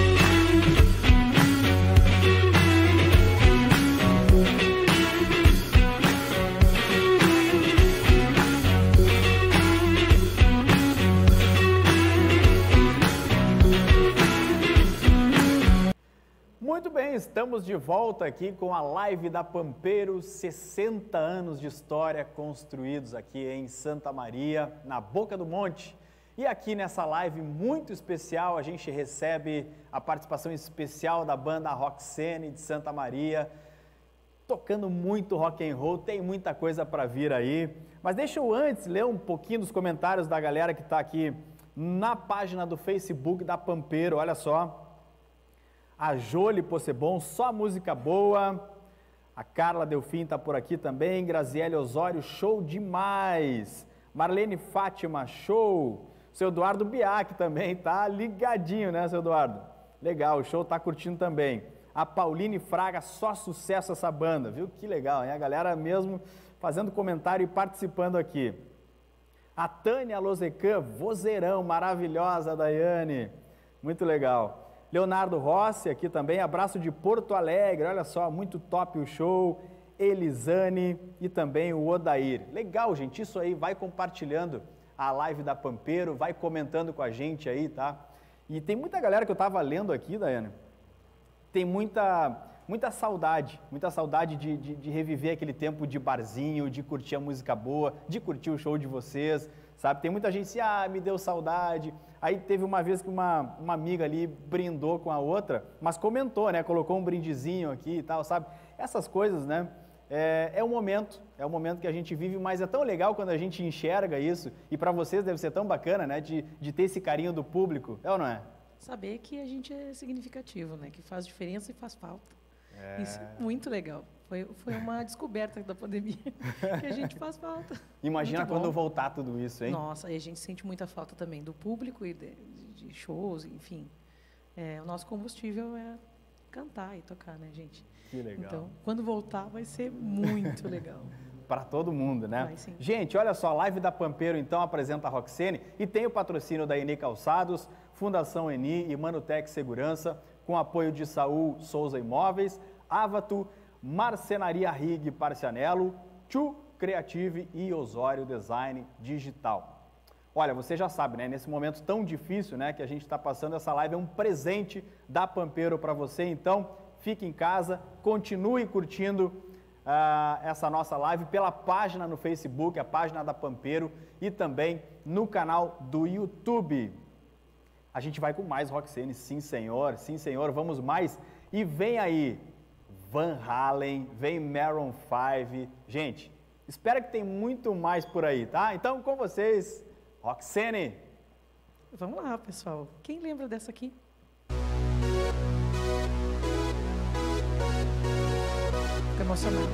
Muito bem, estamos de volta aqui com a live da Pampeiro, 60 anos de história construídos aqui em Santa Maria, na Boca do Monte. E aqui nessa live muito especial a gente recebe a participação especial da banda Roxene de Santa Maria, tocando muito rock and roll, tem muita coisa para vir aí. Mas deixa eu antes ler um pouquinho dos comentários da galera que está aqui na página do Facebook da Pampeiro, olha só. A Jolie Possebon, só música boa. A Carla Delfim está por aqui também. Graziele Osório, show demais. Marlene Fátima, show. Seu Eduardo Biac também tá ligadinho, né, seu Eduardo? Legal, o show tá curtindo também. A Pauline Fraga, só sucesso essa banda, viu? Que legal, hein? A galera mesmo fazendo comentário e participando aqui. A Tânia Lozecan, vozeirão, maravilhosa, Daiane. Muito legal. Leonardo Rossi aqui também, abraço de Porto Alegre, olha só, muito top o show. Elisane e também o Odair. Legal, gente, isso aí, vai compartilhando a live da Pampeiro, vai comentando com a gente aí, tá? E tem muita galera que eu tava lendo aqui, Daiane, tem muita saudade de reviver aquele tempo de barzinho, de curtir a música boa, de curtir o show de vocês, sabe? Tem muita gente assim, me deu saudade. Aí teve uma vez que uma amiga ali brindou com a outra, mas comentou, né? Colocou um brindezinho aqui e tal, sabe? Essas coisas, né? É um momento que a gente vive, mas é tão legal quando a gente enxerga isso, e para vocês deve ser tão bacana, né? De ter esse carinho do público, é ou não é?
Saber que a gente é significativo, né? Que faz diferença e faz falta. Isso é muito legal. Foi uma descoberta da pandemia, que a gente faz falta.
Imagina quando voltar tudo isso, hein?
Nossa, e a gente sente muita falta também do público e de shows, enfim. O nosso combustível é cantar e tocar, né, gente?
Que legal.
Então, quando voltar, vai ser muito legal.
Para todo mundo, né?
Vai, sim.
Gente, olha só, a live da Pampeiro, então, apresenta a Roxene e tem o patrocínio da Eni Calçados, Fundação Eni e Manutec Segurança, com apoio de Saul Souza Imóveis, Avato, Marcenaria Rig Parcianello, Tchu Creative e Osório Design Digital. Olha, você já sabe, né? Nesse momento tão difícil, né, que a gente está passando, essa live é um presente da Pampeiro para você. Então, fique em casa, continue curtindo essa nossa live pela página no Facebook, a página da Pampeiro, e também no canal do YouTube. A gente vai com mais Roxane, sim senhor, vamos mais. E vem aí Van Halen, vem Maroon 5. Gente, espero que tem muito mais por aí, tá? Então, com vocês, Roxane.
Vamos lá, pessoal. Quem lembra dessa aqui? Fico emocionado.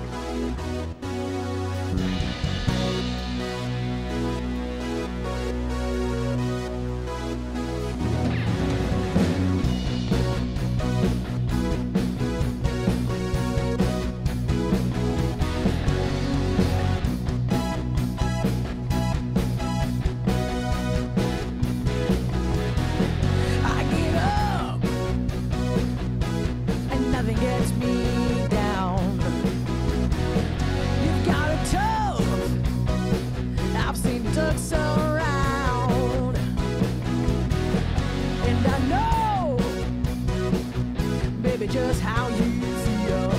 I get up and nothing gets me down. You've got a tough. I've seen ducks around, and I know, baby, just how you feel.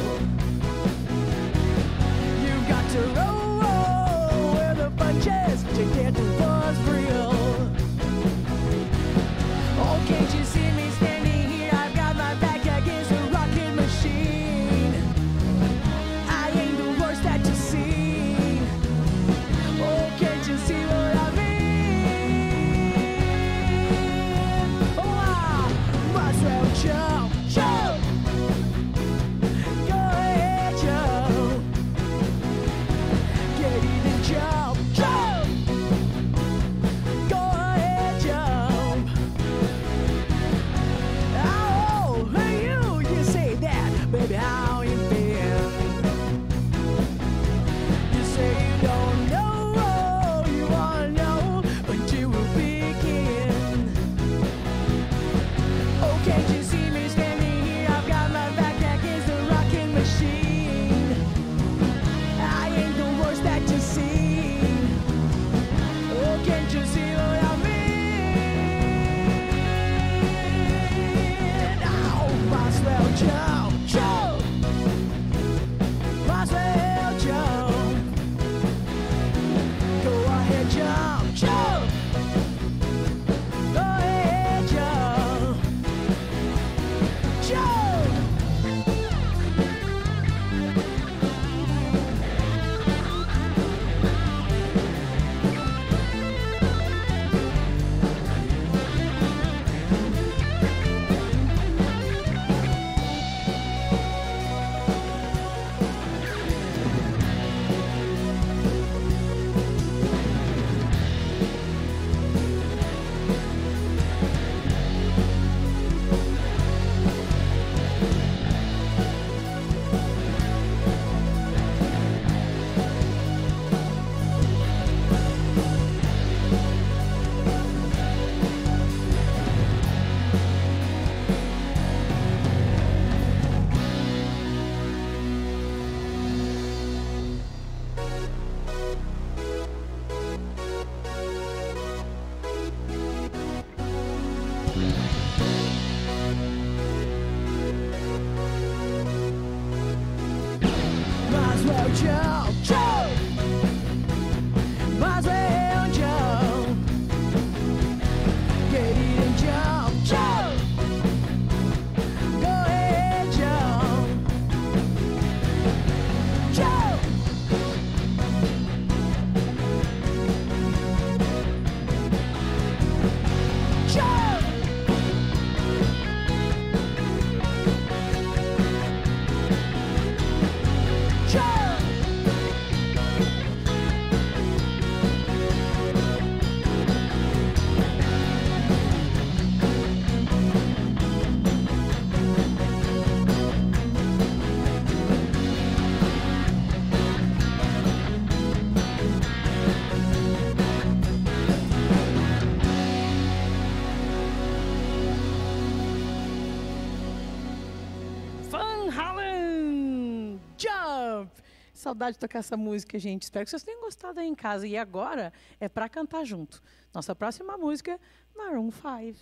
You've got to roll with the punches to get the buzz real. Oh, can't you see me standing here? I've got my back against a rocking machine. I ain't the worst that you see. Oh, can't you see what I mean? Oh, I might as well jump, jump. Go ahead, jump. Get in and jump, jump. Go ahead, jump. Oh, hey, you say that, baby, how you feel? You say you don't know, you wanna know, but you will begin. Oh, can't you see me Saudade de tocar essa música, gente. Espero que vocês tenham gostado aí em casa. E agora é para cantar junto. Nossa próxima música, Maroon 5.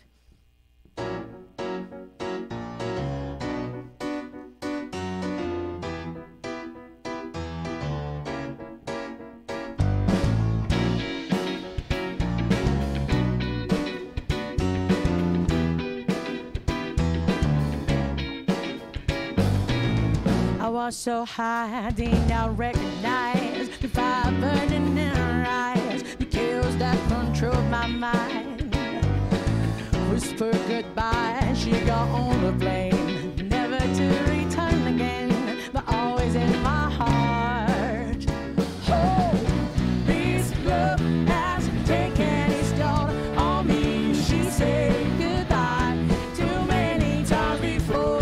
I was so high, I did not recognize the fire burning in her eyes, the chaos that controlled my mind. Whisper goodbye, she got on the plane, never to return again, but always in my heart. Oh, this love has taken its toll on me. She said goodbye too many times before.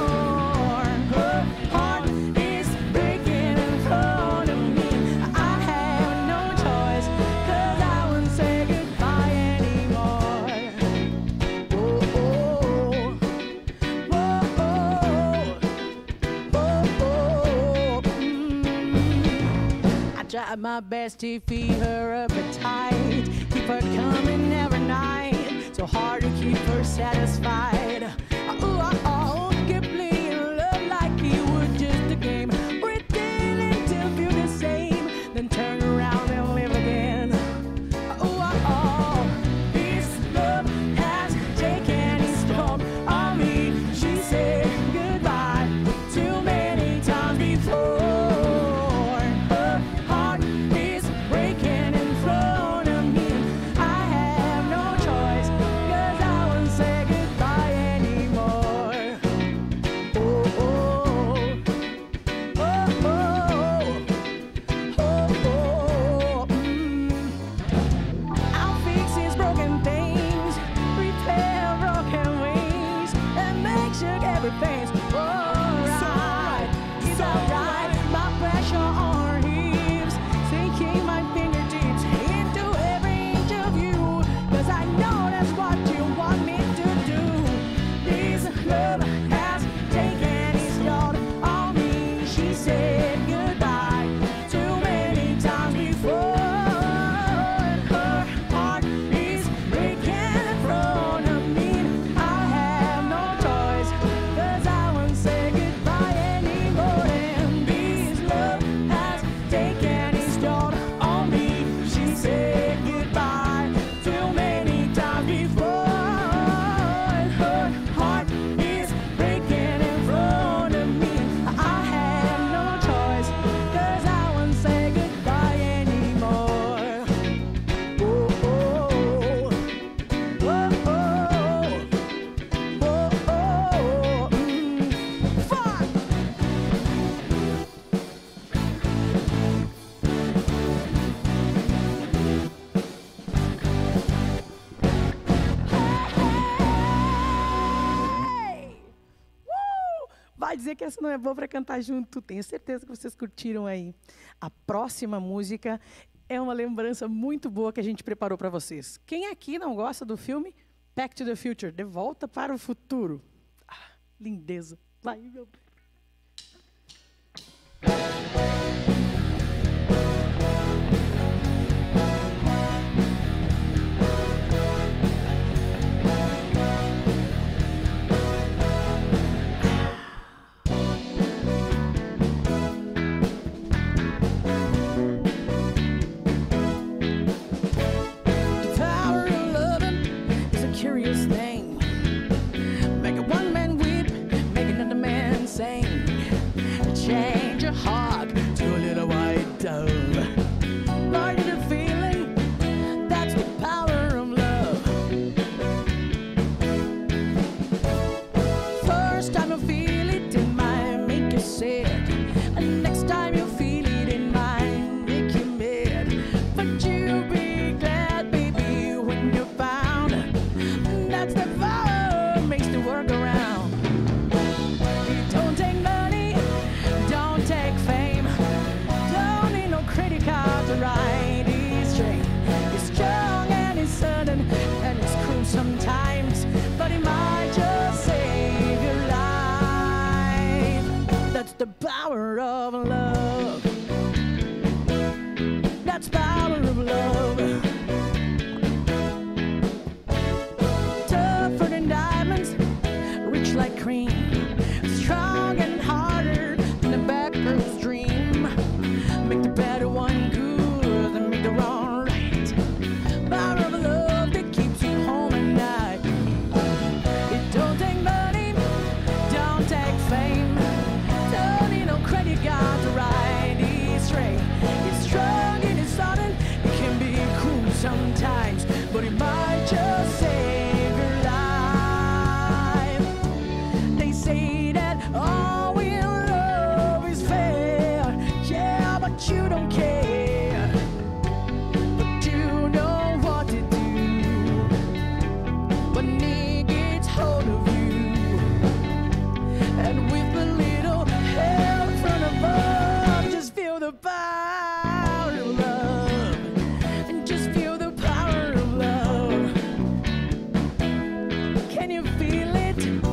Tried my best to feed her appetite, keep her coming every night. So hard to keep her satisfied. Oh, keep playing love like it was just a game, pretending to feel the same, then turn around and live again. Oh, this love has taken its toll on me. She said goodbye too many times before. Everything's alright, it's alright. My pressure on her hips, sinking my fingertips into every inch of you, 'cause I know that's what you want me to do. This love has taken its toll on me. She said goodbye too many times before. Her heart is breaking in front of me. I have no choice, 'cause I won't say goodbye anymore. And this love has taken its toll on me. She said goodbye too many times before. Her heart is breaking in front of me. I have no choice, 'cause I won't say goodbye anymore. Oh, oh, oh, oh, oh, oh, fuck! Hey! Vai dizer que essa não é boa para cantar junto. Tenho certeza que vocês curtiram aí. A próxima música é uma lembrança muito boa que a gente preparou para vocês. Quem aqui não gosta do filme Back to the Future? De Volta para o Futuro. Ah, lindeza. Vai, meu bem. The power of loving is a curious thing. Make one man weep, make another man sing. Change your heart to a little white dove. Learn the feeling, that's the power of love. First time you feel it, it might make you sad. And next time you feel it, it might make you mad. But you'll be glad, baby, when you're found. That's the power makes the world go round. It don't take money, don't take fame, don't need no credit card to ride this train. It's strong and it's sudden and it's cruel sometimes, but it might just save your life. That's the power of love. like cream, strong and harder than a bad girl's dream. Make the better one good and make the wrong right. Power of love that keeps you home at night. It don't take money, don't take fame, don't need no credit card to ride it straight. It's strong and it's sudden, it can be cruel sometimes, but it might just save your life. They say that all in love is fair, yeah, but you don't care. But you know what to do when it gets hold of you. And with a little help from above, just feel the power of love. And just feel the power of love. Can you feel it?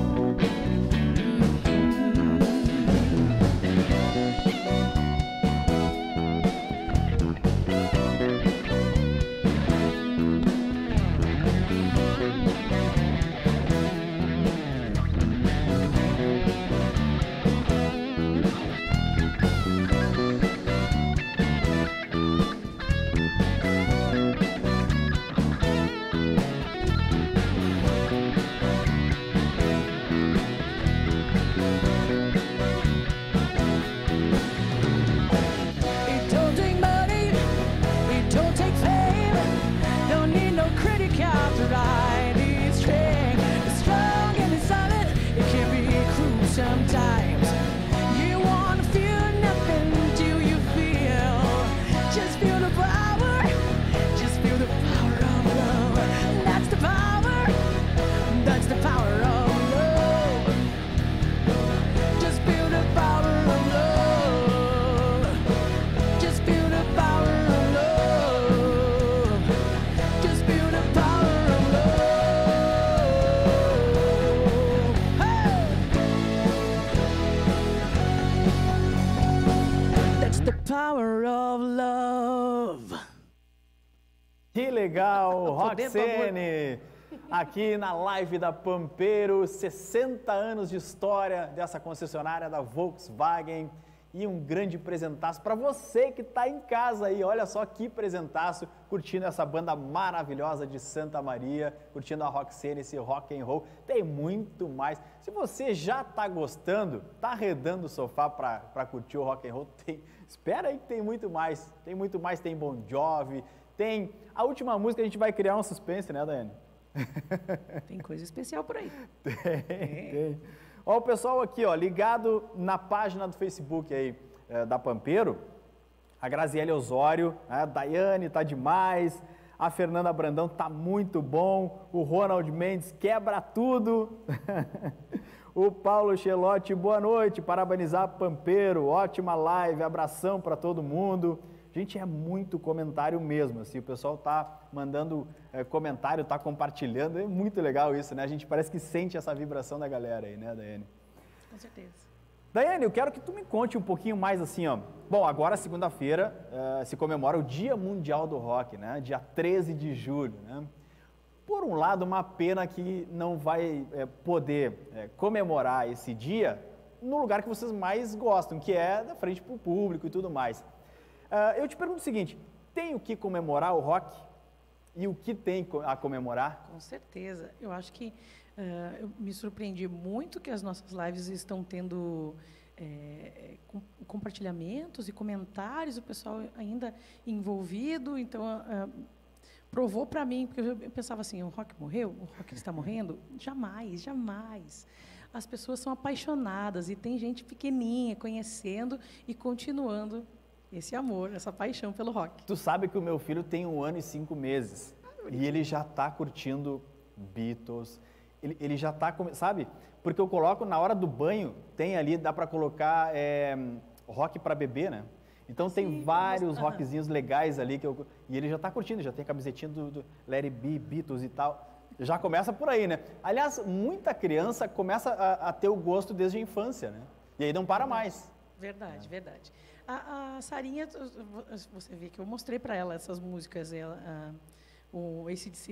It don't take money, it don't take fame, don't need no credit card to ride this train. It's strong and it's solid, it can be cruel sometimes. You wanna feel nothing till you feel. Just feel the power, just feel the power of love. That's the power, that's the power of love. Just feel the power of love. Just feel the power of love. Just feel the power of love. Hey! That's the power of love.
Que legal,
Poder do amor.
Roxene! Aqui na live da Pampeiro, 60 anos de história dessa concessionária da Volkswagen e um grande presentaço para você que está em casa aí. Olha só que presentaço, curtindo essa banda maravilhosa de Santa Maria, curtindo a Roxene, esse rock and roll. Tem muito mais. Se você já está gostando, está arredando o sofá para curtir o rock and roll, espera aí que tem muito mais. Tem muito mais, tem Bon Jovi, tem a última música, a gente vai criar um suspense, né, Daiane?
Tem coisa especial por aí.
Tem. Ó, o pessoal aqui, ó, ligado na página do Facebook aí da Pampeiro, a Graziele Osório, a Daiane tá demais, a Fernanda Brandão tá muito bom, o Ronald Mendes quebra tudo, o Paulo Chelotti, boa noite, parabenizar a Pampeiro, ótima live, abração para todo mundo. Gente, é muito comentário mesmo, assim, o pessoal tá mandando comentário, tá compartilhando, é muito legal isso, né? A gente parece que sente essa vibração da galera aí, né, Daiane?
Com certeza.
Daiane, eu quero que tu me conte um pouquinho mais assim, ó. Bom, agora segunda-feira se comemora o Dia Mundial do Rock, né? Dia 13 de julho, né? Por um lado, uma pena que não vai poder comemorar esse dia no lugar que vocês mais gostam, que é da frente para o público e tudo mais. Eu te pergunto o seguinte, tem o que comemorar o rock e o que tem a comemorar?
Com certeza. Eu acho que eu me surpreendi muito que as nossas lives estão tendo compartilhamentos e comentários, o pessoal ainda envolvido, então provou para mim, porque eu pensava assim, o rock morreu? O rock está morrendo? Jamais, jamais. As pessoas são apaixonadas e tem gente pequenininha conhecendo e continuando esse amor, essa paixão pelo rock.
Tu sabe que o meu filho tem 1 ano e 5 meses e ele já está curtindo Beatles, ele já está, sabe? Porque eu coloco na hora do banho, tem ali, dá para colocar rock para bebê, né? Então tem vários rockzinhos legais ali e ele já está curtindo, já tem a camisetinha do Let It Be, Beatles e tal. Já começa por aí, né? Aliás, muita criança começa a ter o gosto desde a infância, né? E aí não para mais.
Verdade, verdade. A Sarinha, você vê que eu mostrei para ela essas músicas, o AC/DC,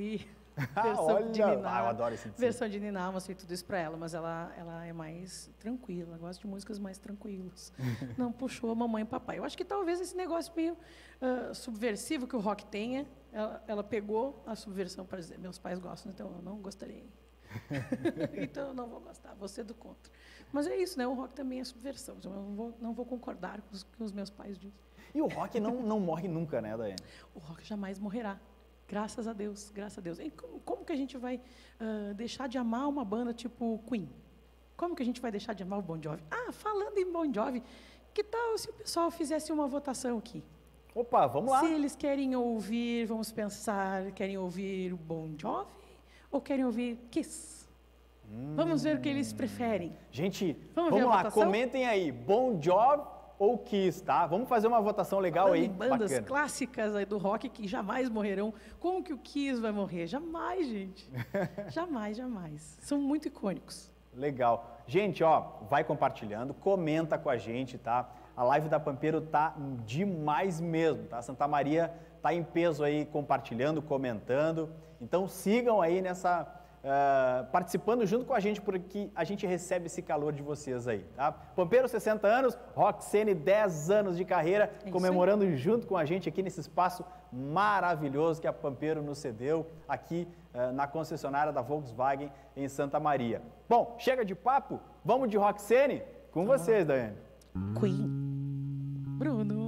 Olha,
de Niná.
eu adoro esse disco.
Versão de Niná, eu mostrei tudo isso pra ela, mas ela é mais tranquila, ela gosta de músicas mais tranquilas. Não puxou a mamãe e papai. Eu acho que talvez esse negócio meio subversivo que o rock tenha, ela pegou a subversão para dizer, meus pais gostam, então eu não gostaria. Então eu não vou gostar, vou ser do contra. Mas é isso, né? O rock também é subversão, então eu não vou concordar com o que os meus pais dizem.
E o rock não morre nunca, né, Daiane?
O rock jamais morrerá. Graças a Deus, graças a Deus. E como que a gente vai deixar de amar uma banda tipo Queen? Como que a gente vai deixar de amar o Bon Jovi? Ah, falando em Bon Jovi, que tal se o pessoal fizesse uma votação aqui?
Opa, vamos lá.
Se eles querem ouvir, vamos pensar, querem ouvir o Bon Jovi ou querem ouvir Kiss? Vamos ver o que eles preferem.
Gente,
Vamos
vamos
ver a
lá,
votação?
comentem aí, Bon Jovi ou Kiss, tá? Vamos fazer uma votação legal
Falando
aí,
em bandas
bacana.
clássicas aí do rock que jamais morrerão. Como que o Kiss vai morrer? Jamais, gente. Jamais, jamais. São muito icônicos.
Legal. Gente, ó, vai compartilhando, comenta com a gente, tá? A live da Pampeiro tá demais mesmo, tá? Santa Maria tá em peso aí, compartilhando, comentando. Então sigam aí nessa... participando junto com a gente, porque a gente recebe esse calor de vocês aí, tá? Pampeiro, 60 anos, Roxane, 10 anos de carreira,
isso
comemorando junto com a gente aqui nesse espaço maravilhoso que a Pampeiro nos cedeu aqui na concessionária da Volkswagen em Santa Maria. Bom, chega de papo, vamos de Roxane? Com vocês, Daiane.
Queen. Bruno.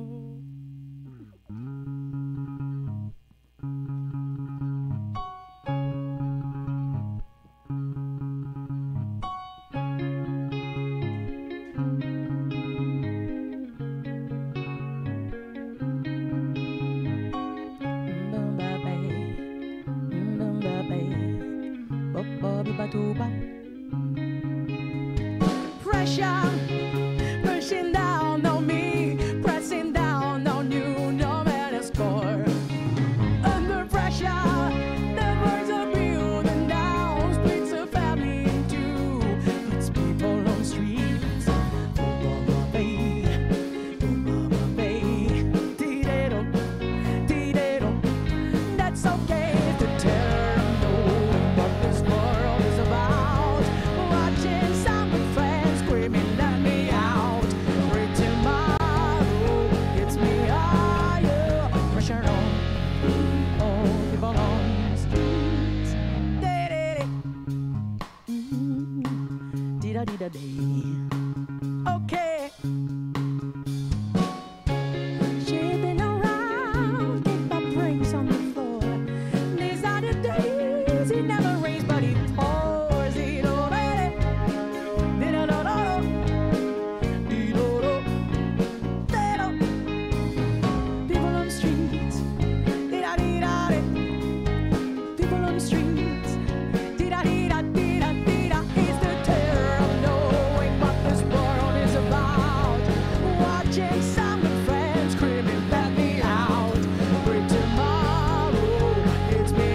Pressure pushing down on me, pressing down on you, no matter score. Under pressure, the words are building down, splits a family in two, puts people on streets. Oh mama babe, dee-dee-do, dee-dee-do. That's okay to tell them what this world is about. Watching some friends screaming, let me out. Free tomorrow, it's me higher. Pressure on, all people on the streets. Dee-da-dee-da-dee. Okay. Shipping around, keep my brakes on the floor. These are the days it never rains, but it pours. Dee-do-do-do. Dee-do-do-do-do. Dee-do-do. Dee-do. People on the streets. Dee-da-dee-da-dee. People on the streets. Dee-da-dee-da-dee-da-dee-da. It's the terror of knowing what this world is about. Watching some friends screaming, let me out. Bring tomorrow, it's me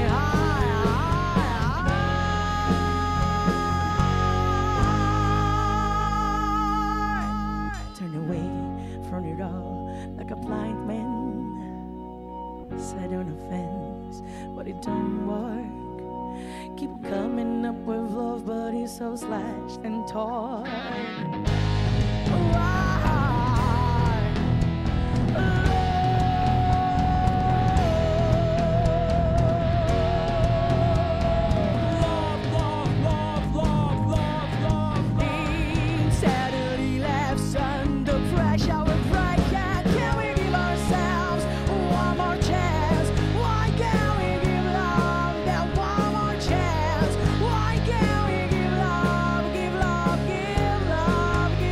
high. Turn away from it all like a blind man. Sat on a fence, but it don't work. Keep coming up with love, but it's so slashed and torn. Why? Saturday laughs under pressure with pride. Can we give ourselves one more chance? Why can't we give love that one more chance? Why can't we give love, give love, give love, give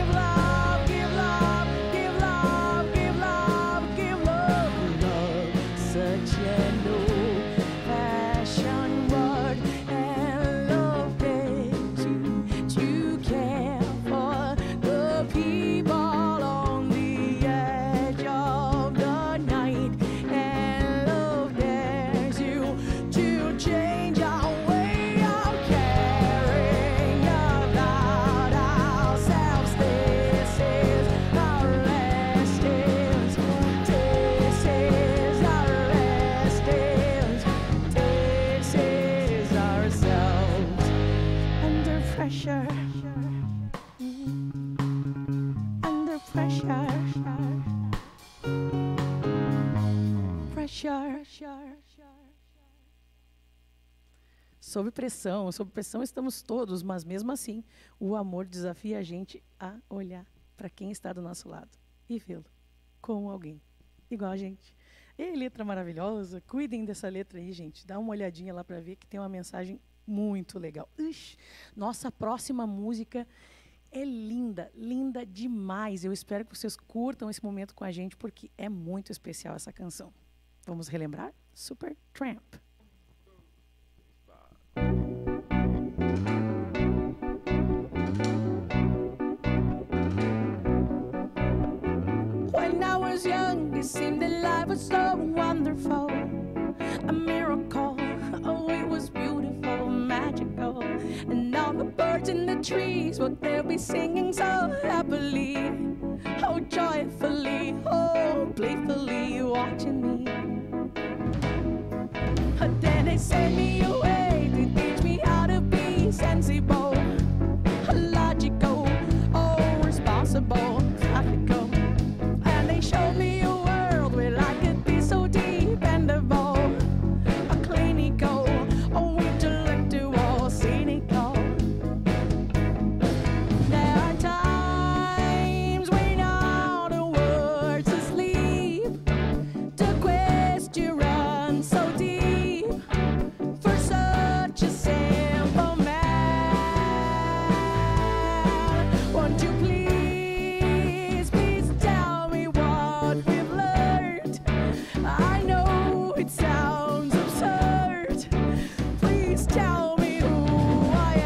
Sob pressão estamos todos, mas mesmo assim, o amor desafia a gente a olhar para quem está do nosso lado e vê-lo como alguém igual a gente. E letra maravilhosa, cuidem dessa letra aí, gente. Dá uma olhadinha lá para ver que tem uma mensagem muito legal. Ixi, nossa próxima música é linda, linda demais. Eu espero que vocês curtam esse momento com a gente, porque é muito especial essa canção. Vamos relembrar? Supertramp.
When I was young, it seemed that life was so wonderful, a miracle. Oh, it was beautiful, magical. And all the birds in the trees, well, they'll be singing so happily, oh, joyfully, oh, playfully watching me. But then they sent me away to teach me how to be sensible, logical, oh, responsible, practical. And they showed me a world where I could be so dependable, a clinical, oh, intellectual, cynical. There are times when all the words asleep, the question runs so deep for such a simple man. Won't you please, please tell me what we've learned? I know it sounds absurd. Please tell me who I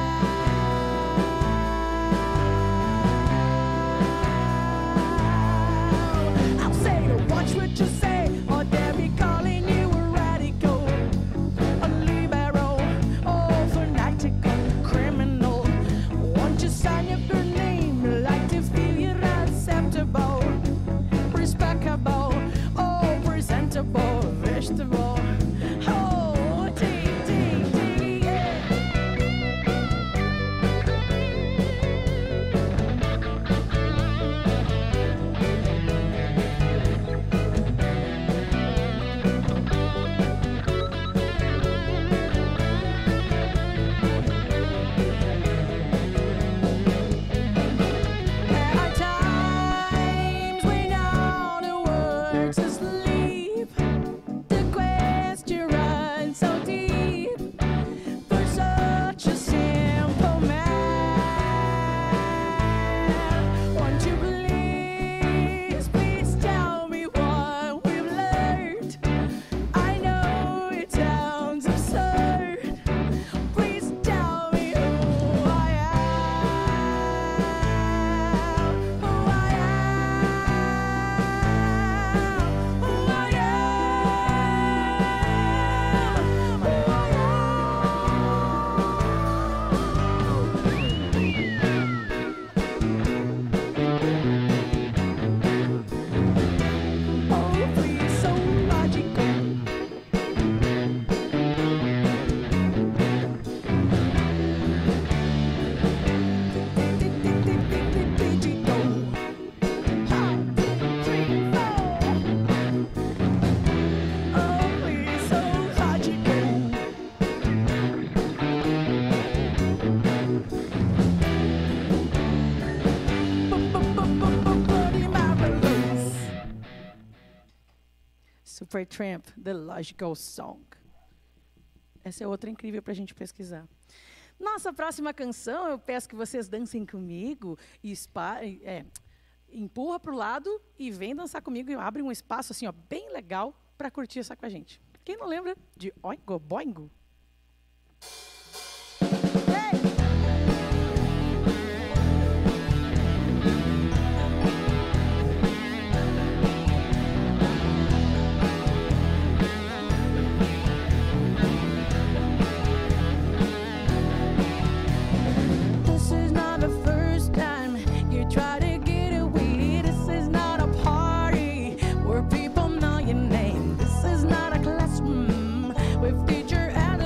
am. I'll say to watch what you say, or they'll be calling you a radical, a libero, oh, fanatical, criminal. Won't you sign up your name? Like to feel you're acceptable, respectable, oh, presentable, vegetable. Oh, ding, ding, ding, yeah. There are times when all the words asleep, the question runs so deep for such a simple man. Won't you please, please tell me what we've learned? I know it sounds absurd. Please tell me who I am, who I am, who I am, who I am. Oh, please, so logical.
Supertramp, The Logical Song. Essa é outra incrível para a gente pesquisar. Nossa próxima canção, eu peço que vocês dancem comigo e empurra para o lado e vem dançar comigo e abre um espaço assim, ó, bem legal para curtir essa com a gente. Quem não lembra de Oingo Boingo?
This is not the first time you try to get away. This is not a party where people know your name. This is not a classroom with teacher and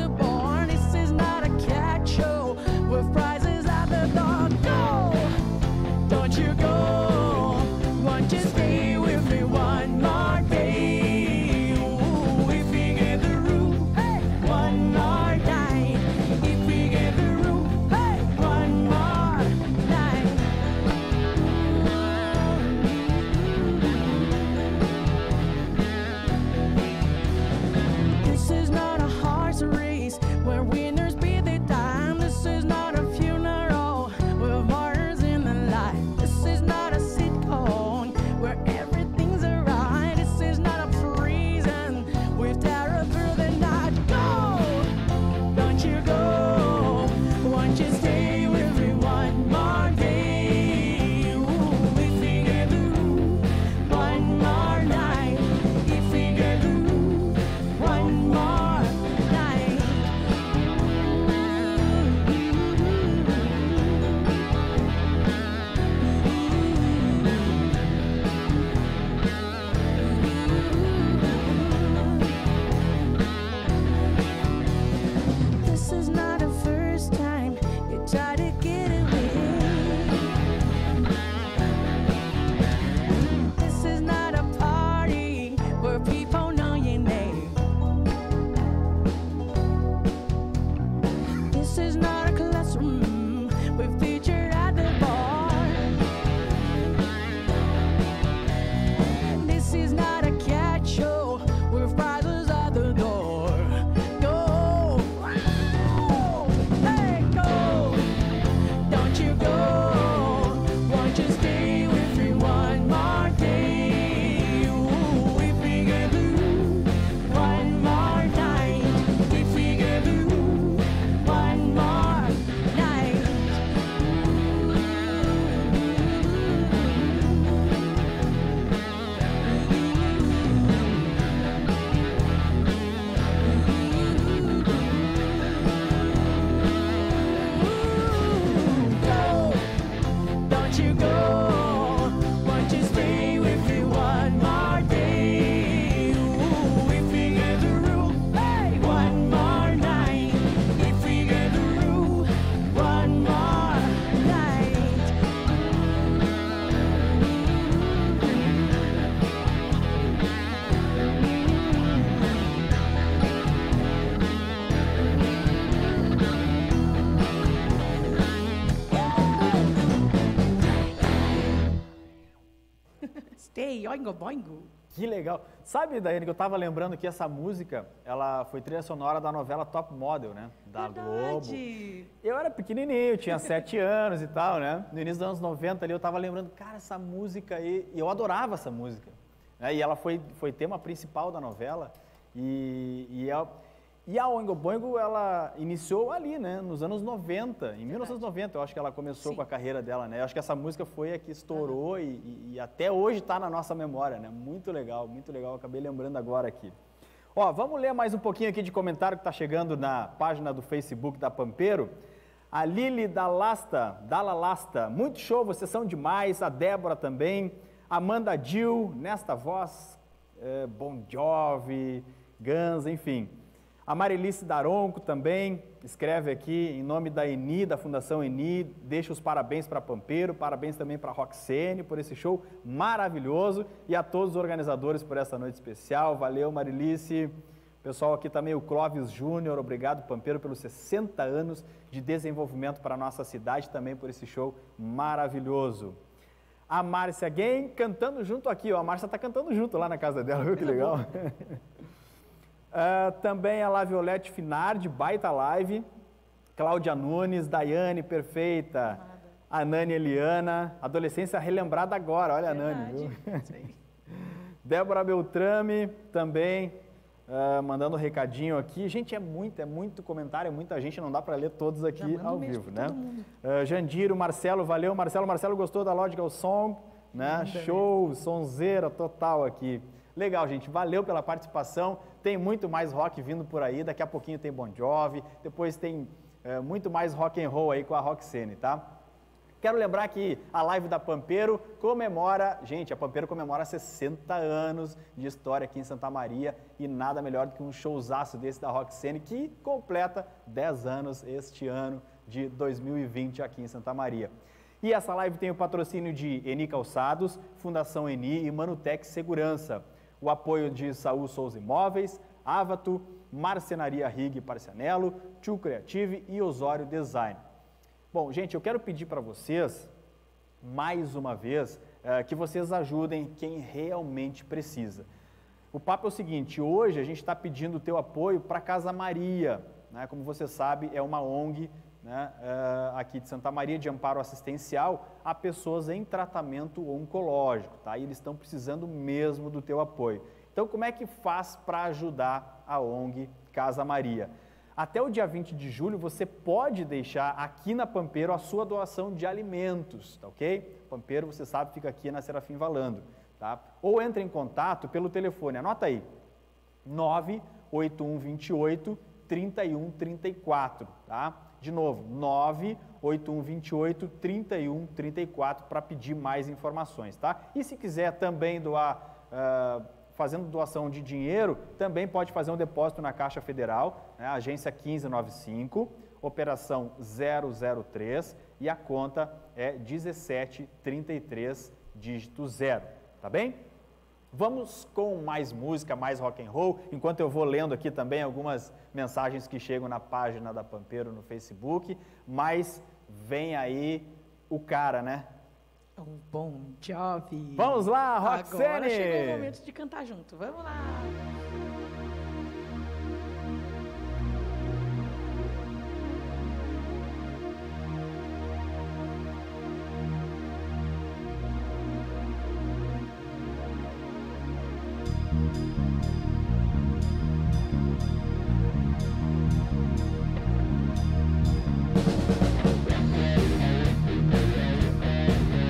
let you go. Won't you stay with me one more day? Ooh, if we get through, hey, one more night. If we get through, one more night.
Stay, oingo boingo.
Que legal. Sabe, Daiane, que eu tava lembrando que essa música, ela foi trilha sonora da novela Top Model, né? Da Globo.
Verdade.
Eu era pequenininho, tinha 7 anos e tal, né? No início dos anos 90 ali, eu tava lembrando, cara, essa música aí, e eu adorava essa música. Né? E ela foi tema principal da novela. E a Oingo Boingo, ela iniciou ali, né? Nos anos 90, em 1990, eu acho que ela começou
Sim.
com a carreira dela, né? Eu acho que essa música foi a que estourou e até hoje está na nossa memória, né? Muito legal, acabei lembrando agora aqui. Ó, vamos ler mais um pouquinho aqui de comentário que está chegando na página do Facebook da Pampeiro. A Lili Dalalasta, muito show, vocês são demais. A Débora também. Amanda Dil, nesta voz, Bon Jovi, Guns, enfim. A Marilice Daronco também escreve aqui em nome da ENI, da Fundação ENI, deixa os parabéns para Pampeiro, parabéns também para a Roxene por esse show maravilhoso e a todos os organizadores por essa noite especial. Valeu, Marilice. Pessoal aqui também, o Clóvis Júnior, obrigado, Pampeiro, pelos 60 anos de desenvolvimento para a nossa cidade, também por esse show maravilhoso. A Márcia Guem cantando junto aqui, ó. A Márcia está cantando junto lá na casa dela, viu que legal? Também a La Violette Finardi, baita live. Cláudia Nunes, Daiane, perfeita. A Nani Eliana, adolescência relembrada agora, olha a Nani, viu?
Isso aí.
Débora Beltrame também, mandando um recadinho aqui. Gente, é muito comentário, é muita gente, não dá para ler todos aqui ao vivo, né? Jandiro, Marcelo, valeu. Marcelo gostou da Logical Song, né? Show, sonzeira total aqui. Legal, gente, valeu pela participação. Tem muito mais rock vindo por aí, daqui a pouquinho tem Bon Jovi, depois tem muito mais rock and roll aí com a Roxene, tá? Quero lembrar que a live da Pampeiro comemora, gente, a Pampeiro comemora 60 anos de história aqui em Santa Maria e nada melhor do que um showzaço desse da Roxene que completa 10 anos este ano de 2020 aqui em Santa Maria. E essa live tem o patrocínio de Eni Calçados, Fundação Eni e Manutec Segurança. O apoio de Saúl Souza Imóveis, Avato, Marcenaria Rig Parcianello, Tio Creative e Osório Design. Bom, gente, eu quero pedir para vocês, mais uma vez, que vocês ajudem quem realmente precisa. O papo é o seguinte, hoje a gente está pedindo o teu apoio para a Casa Maria, né? Como você sabe, é uma ONG, né, aqui de Santa Maria, de amparo assistencial a pessoas em tratamento oncológico, tá? E eles estão precisando mesmo do teu apoio. Então, como é que faz para ajudar a ONG Casa Maria? Até o dia 20 de julho, você pode deixar aqui na Pampeiro a sua doação de alimentos, tá ok? Pampeiro, você sabe, fica aqui na Serafim Valando, tá? Ou entre em contato pelo telefone, anota aí, 98128 3134, tá? De novo, 98128 3134 para pedir mais informações, tá? E se quiser também doar, fazendo doação de dinheiro, também pode fazer um depósito na Caixa Federal, né? Agência 1595, operação 003 e a conta é 1733, dígito 0, tá bem? Vamos com mais música, mais rock and roll, enquanto eu vou lendo aqui também algumas mensagens que chegam na página da Pampeiro no Facebook, mas vem aí o cara, né?
Um Bon Jovi.
Vamos lá, Roxene!
Agora chegou o momento de cantar junto, vamos lá!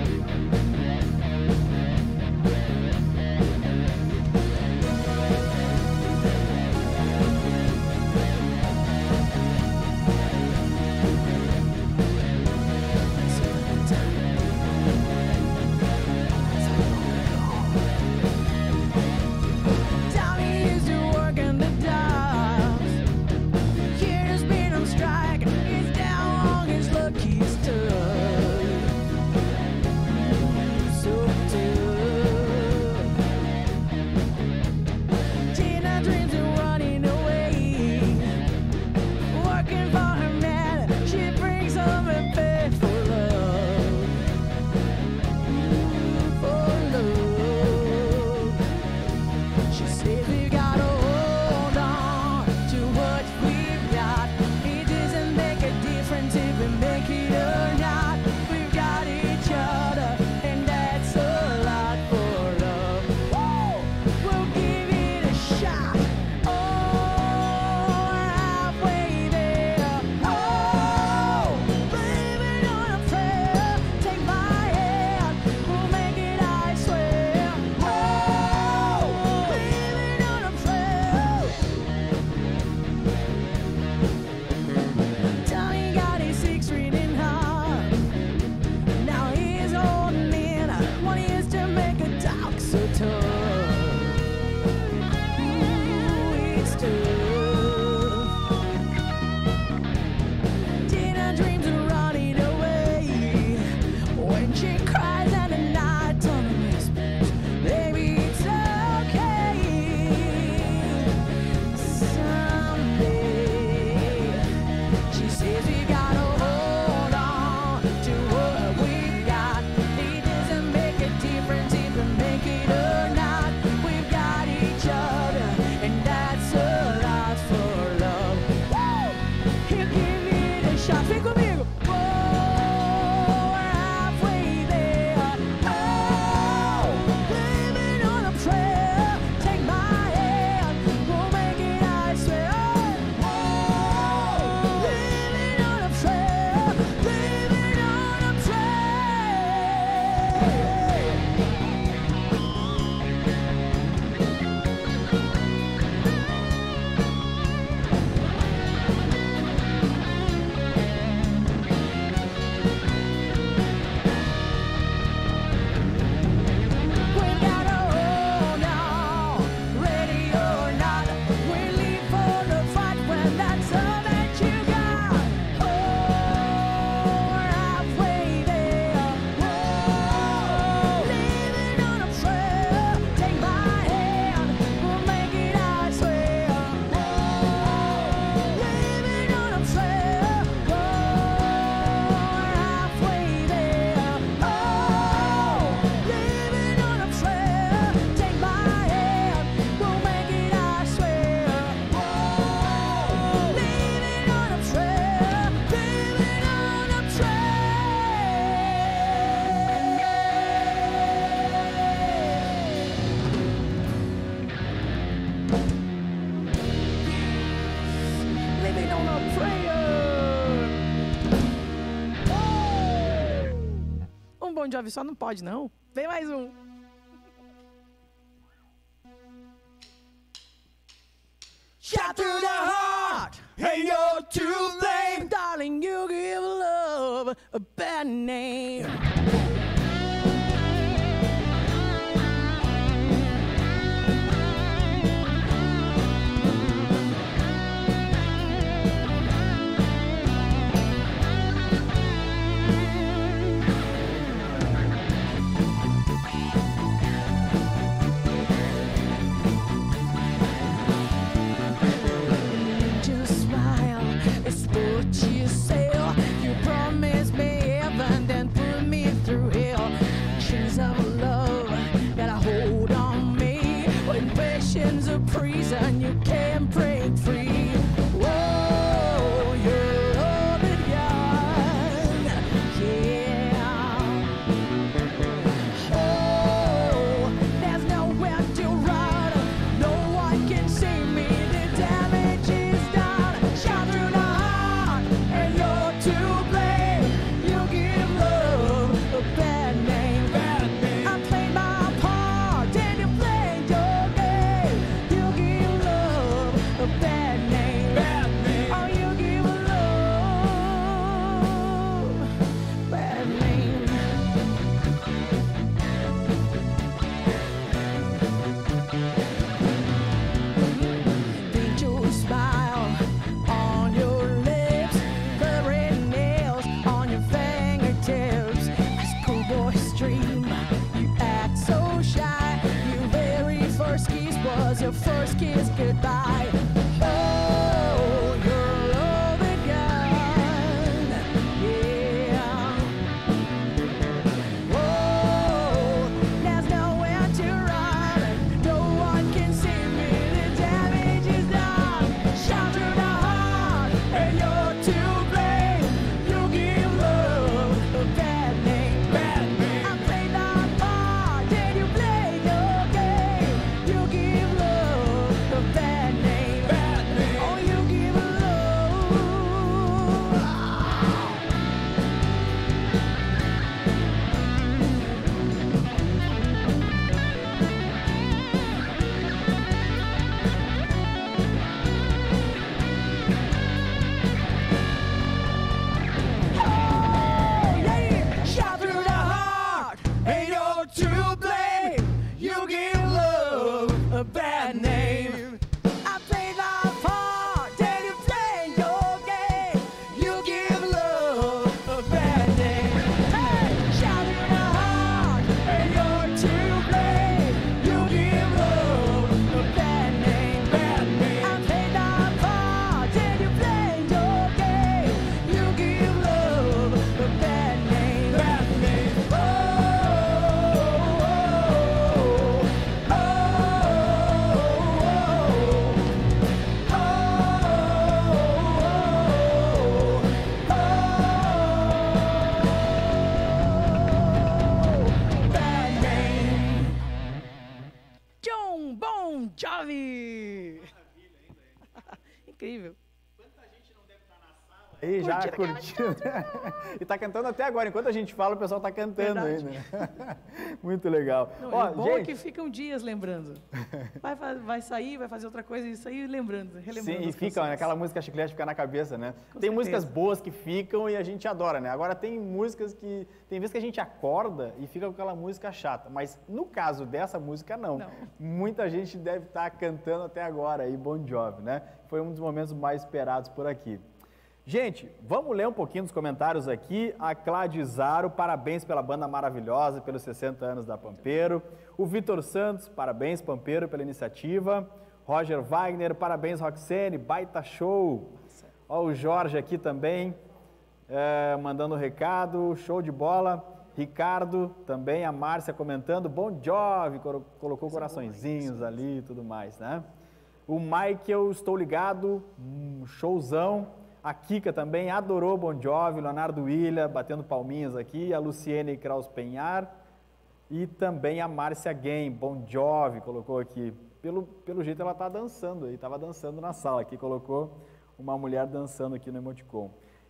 Thank
Bon Jovi só não pode, não. Vem mais um. Shot through the heart, and you're to blame. Darling, you give love a bad name. Prison, you can't break free. Whoa, you're over young, yeah. Oh, there's nowhere to run. No one can save me. The damage is done. Shot through the heart, and you're to blame. You give love a bad name. I played my part, and you played your game. You give love a bad name. Oh, you give love bad name. Paint your smile on your lips, coloring nails on your fingertips. Schoolboy's dream, you act so shy. Your very first kiss was your first kiss goodbye. Oh, you're over young, yeah. Whoa, there's nowhere to run. No one can see me. The damage is done. Shot through the heart, and you're to blame. You give love a bad name. I played my part, and you played your game. You give love a bad name. Oh, you give love. Oh, yeah. Shot through the heart, and you're to blame. You give love a bad name. I played my part, and you played your game. You give love a bad name. Hey, shot through the heart, and you're to blame. You give love a bad name. I played my part, and you played your game. You give love a bad name. Oh, bad name. John Bon Jovi. Incrível.
Aí já
Curtindo
curtiu. E tá cantando até agora. Enquanto a gente fala, o pessoal tá cantando
Verdade.
ainda. Muito legal.
Não,
Ó,
e o bom é
gente,
que ficam dias lembrando. Vai sair, vai fazer outra coisa e sair lembrando, relembrando.
sim, e
as
fica,
canções.
né, aquela música chiclete fica na cabeça, né?
Com
Tem
certeza.
músicas boas que ficam e a gente adora, né? Agora tem músicas que... Tem vezes que a gente acorda e fica com aquela música chata. Mas no caso dessa música, não. Muita gente deve estar cantando até agora aí, Bon Jovi, né? Foi um dos momentos mais esperados por aqui. Gente, vamos ler um pouquinho dos comentários aqui. A Cladizaro, parabéns pela banda maravilhosa, pelos 60 anos da Pampeiro. O Vitor Santos, parabéns, Pampeiro, pela iniciativa. Roger Wagner, parabéns, Roxane, baita show. Ó, o Jorge aqui também, mandando um recado, show de bola. Ricardo também, a Márcia comentando, Bon Jovi, colocou coraçõezinhos ali e tudo mais, né? O Michael, estou ligado, showzão. A Kika também adorou Bon Jovi, Leonardo William batendo palminhas aqui, a Luciene Kraus Penhar e também a Márcia Game, Bon Jovi, colocou aqui. Pelo jeito ela está dançando aí, estava dançando na sala aqui, colocou uma mulher dançando aqui no emoticon.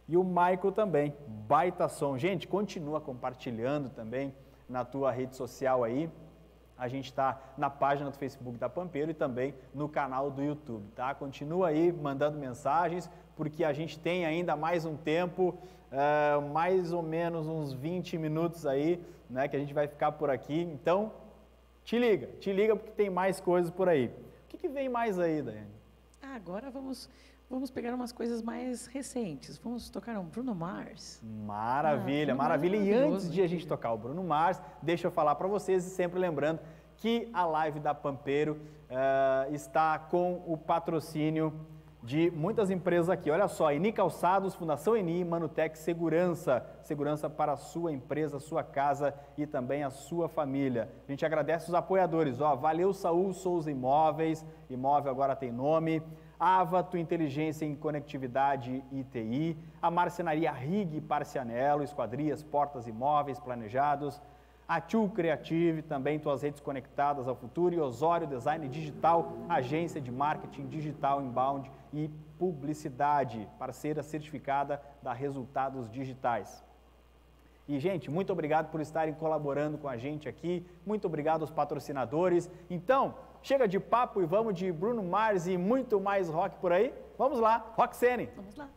E o Michael também, baita som. Gente, continua compartilhando também na tua rede social aí. A gente está na página do Facebook da Pampeiro e também no canal do YouTube, tá? Continua aí mandando mensagens, porque a gente tem ainda mais um tempo, mais ou menos uns 20 minutos aí, né, que a gente vai ficar por aqui. Então, te liga porque tem mais coisas por aí. O que vem mais aí, Daiane?
Agora vamos pegar umas coisas mais recentes. Vamos tocar um Bruno Mars.
Maravilha, maravilha. E antes de a gente tocar o Bruno Mars, deixa eu falar para vocês, e sempre lembrando que a live da Pampeiro está com o patrocínio de muitas empresas aqui. Olha só, Eni Calçados, Fundação Eni, Manutec Segurança. Segurança para a sua empresa, a sua casa e também a sua família. A gente agradece os apoiadores. Ó, Valeu Saúl Souza Imóveis, imóvel agora tem nome. Avato Inteligência em Conectividade e TI. A Marcenaria Rig Parcianello, esquadrias, portas e móveis planejados. A Tchu Creative, também tuas redes conectadas ao futuro, e Osório Design Digital, agência de marketing digital inbound e publicidade, parceira certificada da Resultados Digitais. E, gente, muito obrigado por estarem colaborando com a gente aqui, muito obrigado aos patrocinadores. Então, chega de papo e vamos de Bruno Mars e muito mais rock por aí? Vamos lá, Roxane!
Vamos lá.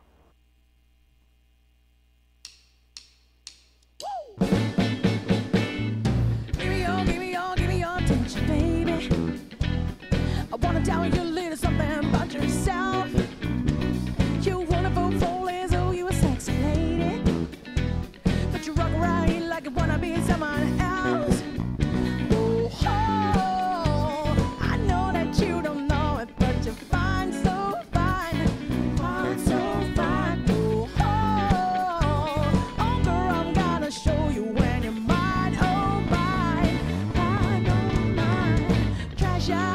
Tell you a little something about yourself. You wonderful fool is who you a sexy lady, but you rock around like you wanna be someone else. Oh, I know that you don't know it, but you're fine, so fine, fine, so fine. Oh, girl, I'm gonna show you when you're mine, oh mine, mine, oh mine, treasure.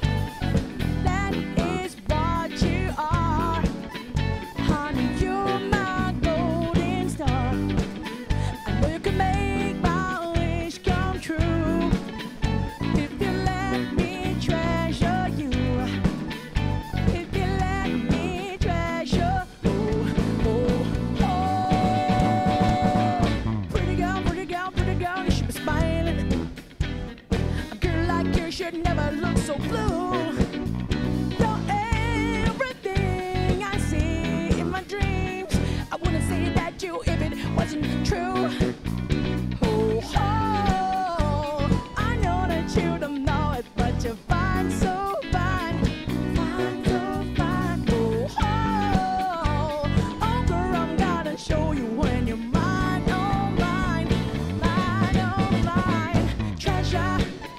Never look so blue. You're everything I see in my dreams. I wouldn't say that you if it wasn't true. Oh, I know that you don't know it, but you're fine, so fine, fine, so fine. Oh, girl, I'm gonna show you when you're mine, oh mine, mine, oh mine, treasure.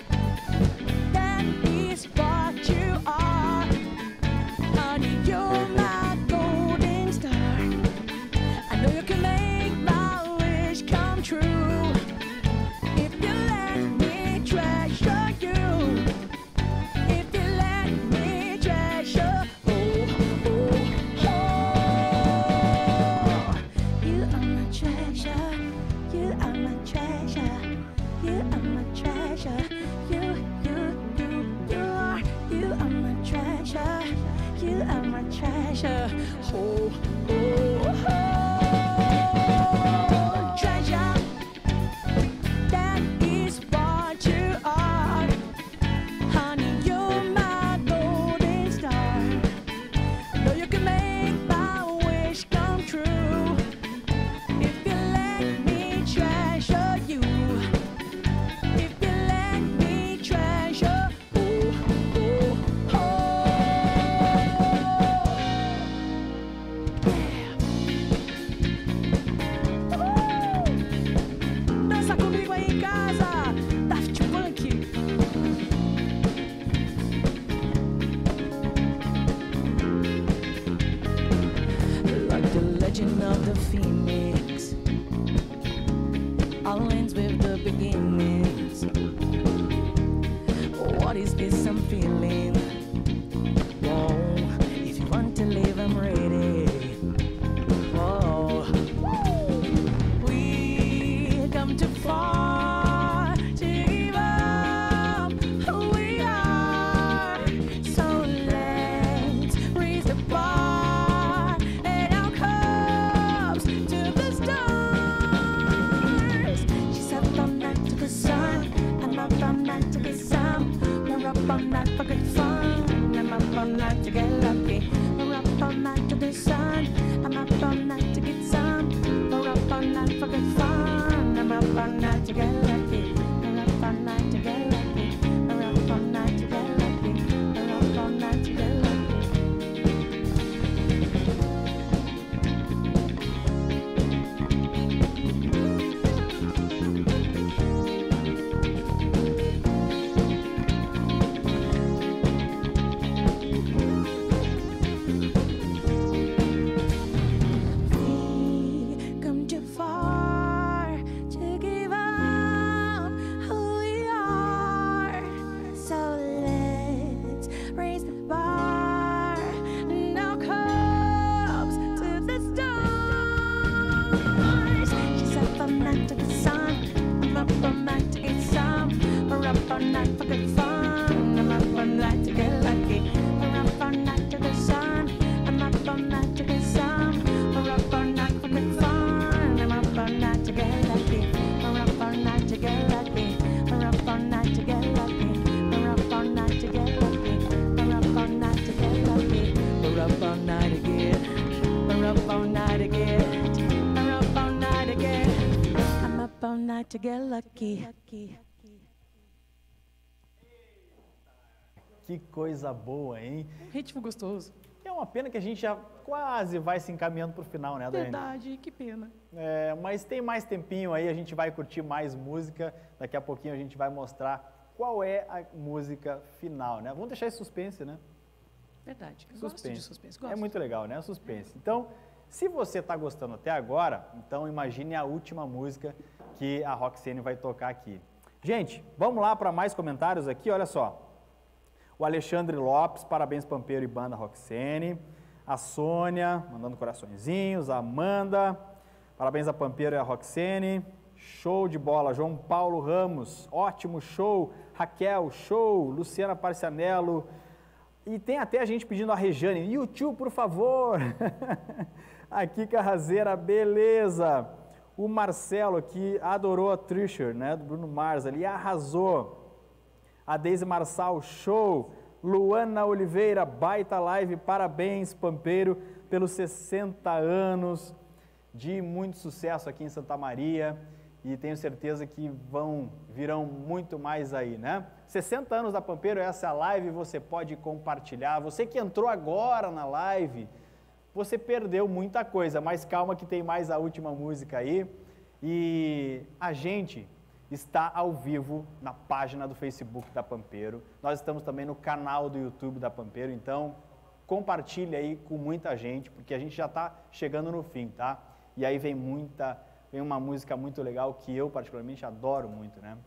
Of the phoenix, all ends with the beginnings. What is this I'm feeling? Whoa, if you want to live, I'm ready. Whoa, we come too far to give up who we are. So let's raise the bar and I'll come.
up all night to get some. We're up all night for good fun. I'm up all night to get lucky. We're up all night to the sun. I'm up all night to get some. We're up all night for good fun. I'm up all night to get lucky. We're up all night to get lucky. We're up all night to get lucky. We're up all night to get lucky. To get lucky.
Que coisa boa, hein?
Ritmo gostoso.
É uma pena que a gente já quase vai se encaminhando para o final, né, Daiane?
Verdade, que pena.
É, mas tem mais tempinho aí, a gente vai curtir mais música. Daqui a pouquinho a gente vai mostrar qual é a música final, né? Vamos deixar esse suspense, né?
Verdade. Eu gosto de suspense.
É muito legal, né? Suspense. Então, se você está gostando até agora, então imagine a última música que a Roxane vai tocar aqui. Gente, vamos lá para mais comentários aqui, olha só. O Alexandre Lopes, parabéns Pampeiro e banda Roxane. A Sônia, mandando coraçõezinhos. A Amanda, parabéns a Pampeiro e a Roxane. Show de bola. João Paulo Ramos, ótimo show. Raquel, show. Luciana Parcianello. E tem até a gente pedindo a Rejane, YouTube, por favor. Aqui, Carrazeira, beleza. O Marcelo aqui adorou a Trisher, né, do Bruno Mars ali, arrasou. A Deise Marçal, show. Luana Oliveira, baita live, parabéns, Pampeiro, pelos 60 anos de muito sucesso aqui em Santa Maria. E tenho certeza que virão muito mais aí, né? 60 anos da Pampeiro, essa é a live, você pode compartilhar. Você que entrou agora na live, você perdeu muita coisa, mas calma que tem mais a última música aí. E a gente está ao vivo na página do Facebook da Pampeiro. Nós estamos também no canal do YouTube da Pampeiro, então compartilhe aí com muita gente, porque a gente já está chegando no fim, tá? E aí vem uma música muito legal que eu particularmente adoro muito, né?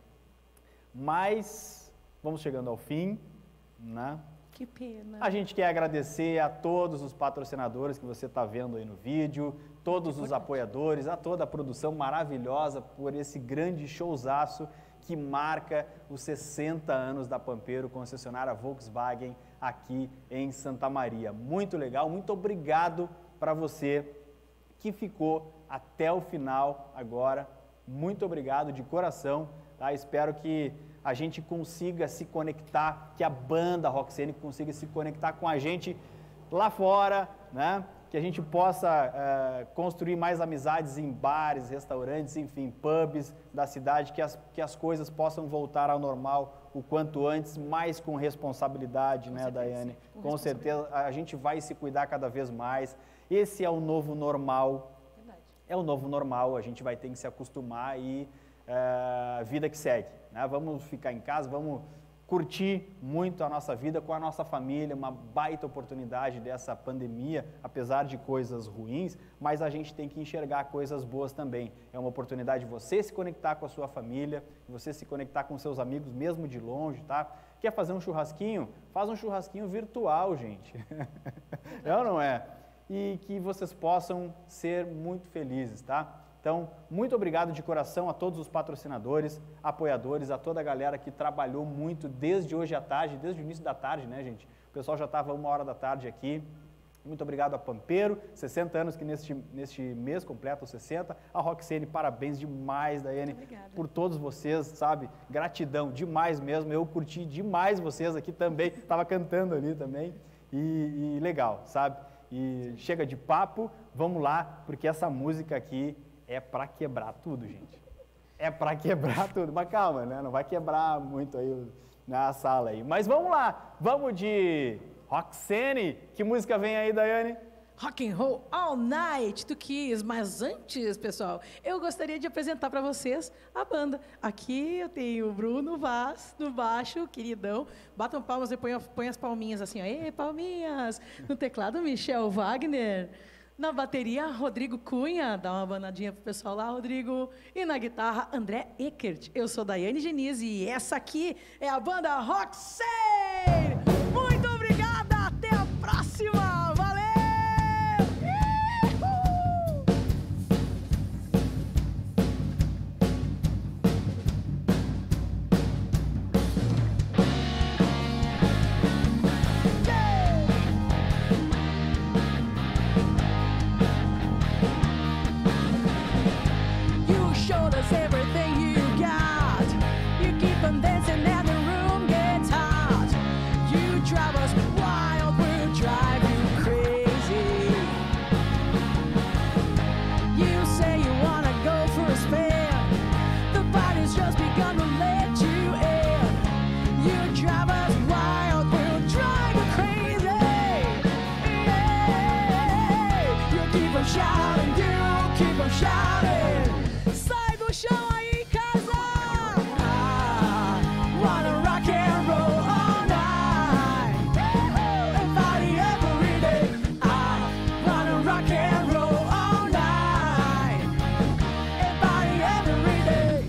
Mas vamos chegando ao fim, né?
Que pena.
A gente quer agradecer a todos os patrocinadores que você está vendo aí no vídeo, todos os apoiadores, a toda a produção maravilhosa por esse grande showzaço que marca os 60 anos da Pampeiro, concessionária Volkswagen aqui em Santa Maria. Muito legal, muito obrigado para você que ficou até o final agora. Muito obrigado de coração, tá? Espero que a gente consiga se conectar, que a banda Roxane consiga se conectar com a gente lá fora, né? Que a gente possa construir mais amizades em bares, restaurantes, enfim, pubs da cidade, que as coisas possam voltar ao normal o quanto antes, mais com responsabilidade, né, Daiane? Com certeza, a gente vai se cuidar cada vez mais. Esse é o novo normal. Verdade. É o novo normal, a gente vai ter que se acostumar e vida que segue, né? Vamos ficar em casa, vamos curtir muito a nossa vida com a nossa família, uma baita oportunidade dessa pandemia, apesar de coisas ruins, mas a gente tem que enxergar coisas boas também. É uma oportunidade de você se conectar com a sua família, você se conectar com seus amigos, mesmo de longe, tá? Quer fazer um churrasquinho? Faz um churrasquinho virtual, gente. É ou não é? E que vocês possam ser muito felizes, tá? Então, muito obrigado de coração a todos os patrocinadores, apoiadores, a toda a galera que trabalhou muito desde hoje à tarde, desde o início da tarde, né, gente? O pessoal já estava 1h da tarde aqui Muito obrigado a Pampeiro, 60 anos que neste mês completam 60. A Roxane, parabéns demais, Daiane, por todos vocês, sabe? Gratidão, demais mesmo. Eu curti demais vocês aqui também, estava cantando ali também. E legal, sabe? E chega de papo, vamos lá, porque essa música aqui é para quebrar tudo, gente. É para quebrar tudo. Mas calma, né? Não vai quebrar muito aí na sala aí. Mas vamos lá, vamos de Roxane. Que música vem aí, Daiane?
Rock and Roll All Night do Kiss. Mas antes, pessoal, eu gostaria de apresentar para vocês a banda. Aqui eu tenho o Bruno Vaz no baixo, queridão. Batam palmas e põe as palminhas assim, ó. Ei, palminhas! No teclado, Michel Wagner. Na bateria, Rodrigo Cunha. Dá uma banadinha pro pessoal lá, Rodrigo. E na guitarra, André Eckert. Eu sou Daiane Genise e essa aqui é a banda Roxane. Muito obrigada, até a próxima. Valeu! Showed us everything you got. You keep on dancing and the room gets hot. You drive us wild, we'll drive you crazy. You say you wanna go for a spin. The party's just begun to let you in. You drive us wild, we'll drive you crazy. Yeah. You keep on shouting, you keep on shouting. Sai do chão aí em casa. I wanna rock and roll all night. And party every day. I wanna rock and roll all night. And party every day.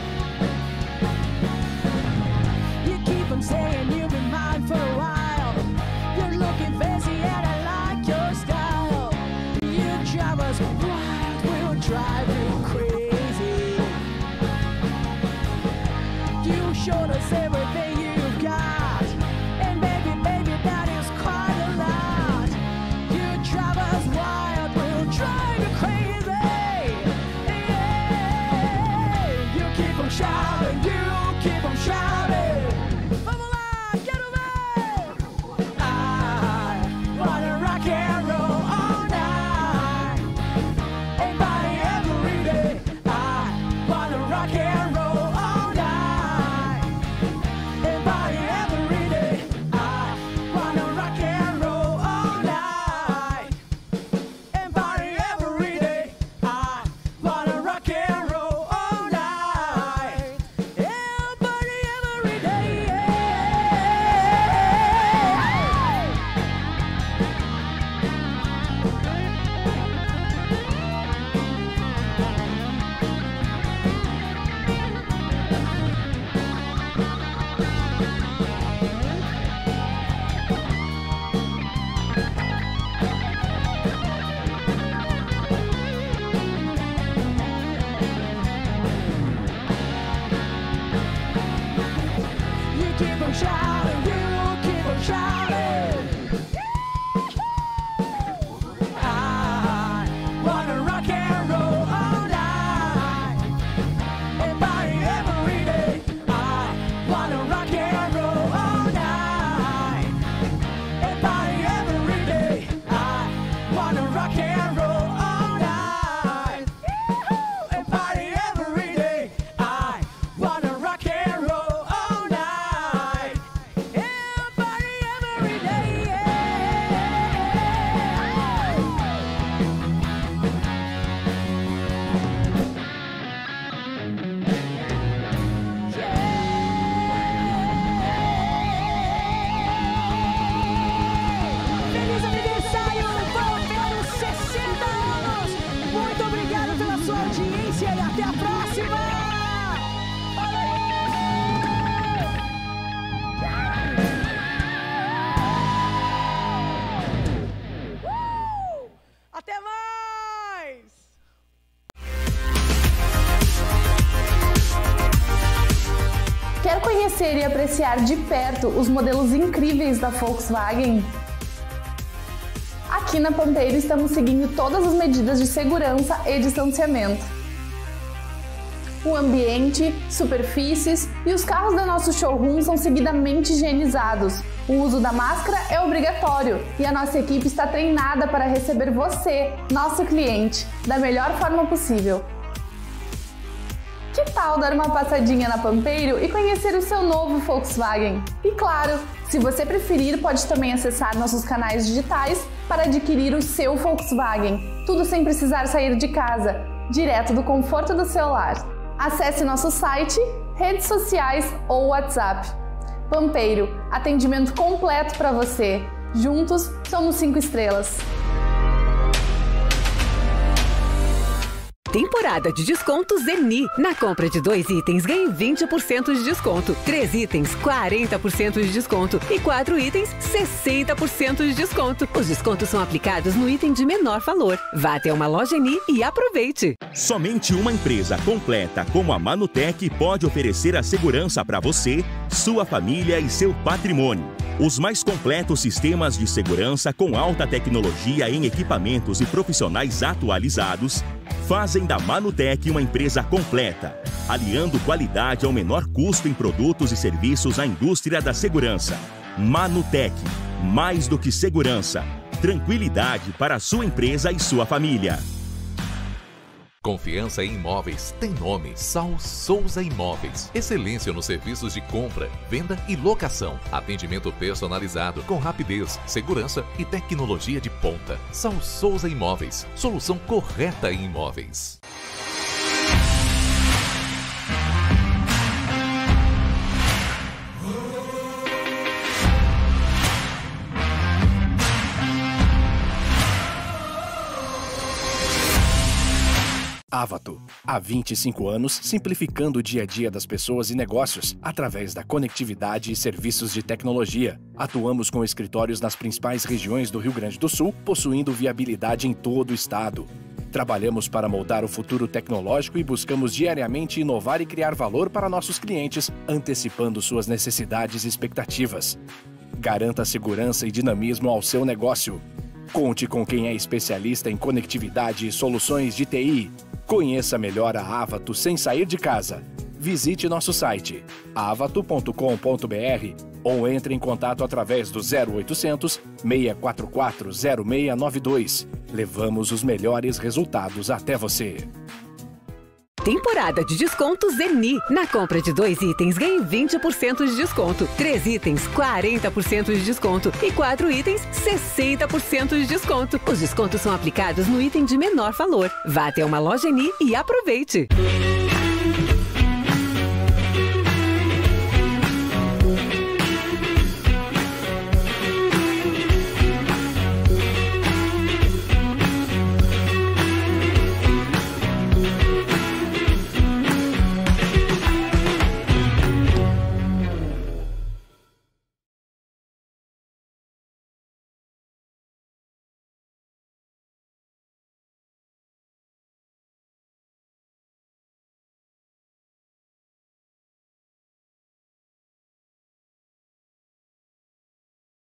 You keep on saying you've been mine for a while. You're looking fancy and I like your style. You drive us wild, we'll drive you crazy. You showed us everything you've got. And baby, baby, that is quite a lot. You drive us wild, we'll drive you crazy. Yeah. You keep on shouting, you keep on shouting. Vamos lá, quero ver. I wanna rock and roll all night. And party every day. I wanna rock and roll all night. And party every day. I wanna rock and roll all night. And party every day. I wanna rock and roll all night. And party every day. You keep on shouting, you keep on shouting. I wanna rock and roll all night. And party every day. I wanna rock and roll all night. And party every day. I wanna rock and roll all night. And party every day. I wanna rock and roll all night. And party every day. Feliz aniversário, Pampeiro, 60 anos! Muito obrigado pela sua audiência e até a próxima! Até mais!
Quer conhecer e apreciar de perto os modelos incríveis da Volkswagen? Aqui na Pampeiro estamos seguindo todas as medidas de segurança e distanciamento. O ambiente, superfícies e os carros da nosso showroom são seguidamente higienizados. O uso da máscara é obrigatório e a nossa equipe está treinada para receber você, nosso cliente, da melhor forma possível. Que tal dar uma passadinha na Pampeiro e conhecer o seu novo Volkswagen? E claro, se você preferir, pode também acessar nossos canais digitais para adquirir o seu Volkswagen. Tudo sem precisar sair de casa, direto do conforto do celular. Acesse nosso site, redes sociais ou WhatsApp. Pampeiro, atendimento completo para você. Juntos, somos 5 estrelas.
Temporada de descontos Eni. Na compra de 2 itens, ganhe 20% de desconto. 3 itens, 40% de desconto. E 4 itens, 60% de desconto. Os descontos são aplicados no item de menor valor. Vá até uma loja Eni e aproveite.
Somente uma empresa completa como a Manutec pode oferecer a segurança para você, sua família e seu patrimônio. Os mais completos sistemas de segurança com alta tecnologia em equipamentos e profissionais atualizados fazem da Manutec uma empresa completa, aliando qualidade ao menor custo em produtos e serviços na indústria da segurança. Manutec, mais do que segurança, tranquilidade para a sua empresa e sua família.
Confiança em imóveis tem nome: Sal Souza Imóveis. Excelência nos serviços de compra, venda e locação. Atendimento personalizado com rapidez, segurança e tecnologia de ponta. Sal Souza Imóveis. Solução correta em imóveis.
Avato, há 25 anos, simplificando o dia a dia das pessoas e negócios através da conectividade e serviços de tecnologia. Atuamos com escritórios nas principais regiões do Rio Grande do Sul, possuindo viabilidade em todo o estado. Trabalhamos para moldar o futuro tecnológico e buscamos diariamente inovar e criar valor para nossos clientes, antecipando suas necessidades e expectativas. Garanta segurança e dinamismo ao seu negócio. Conte com quem é especialista em conectividade e soluções de TI. Conheça melhor a Avato sem sair de casa. Visite nosso site avato.com.br ou entre em contato através do 0800 644 0692. Levamos os melhores resultados até você.
Temporada de descontos Eni. Na compra de 2 itens, ganhe 20% de desconto. 3 itens, 40% de desconto. E 4 itens, 60% de desconto. Os descontos são aplicados no item de menor valor. Vá até uma loja Eni e aproveite.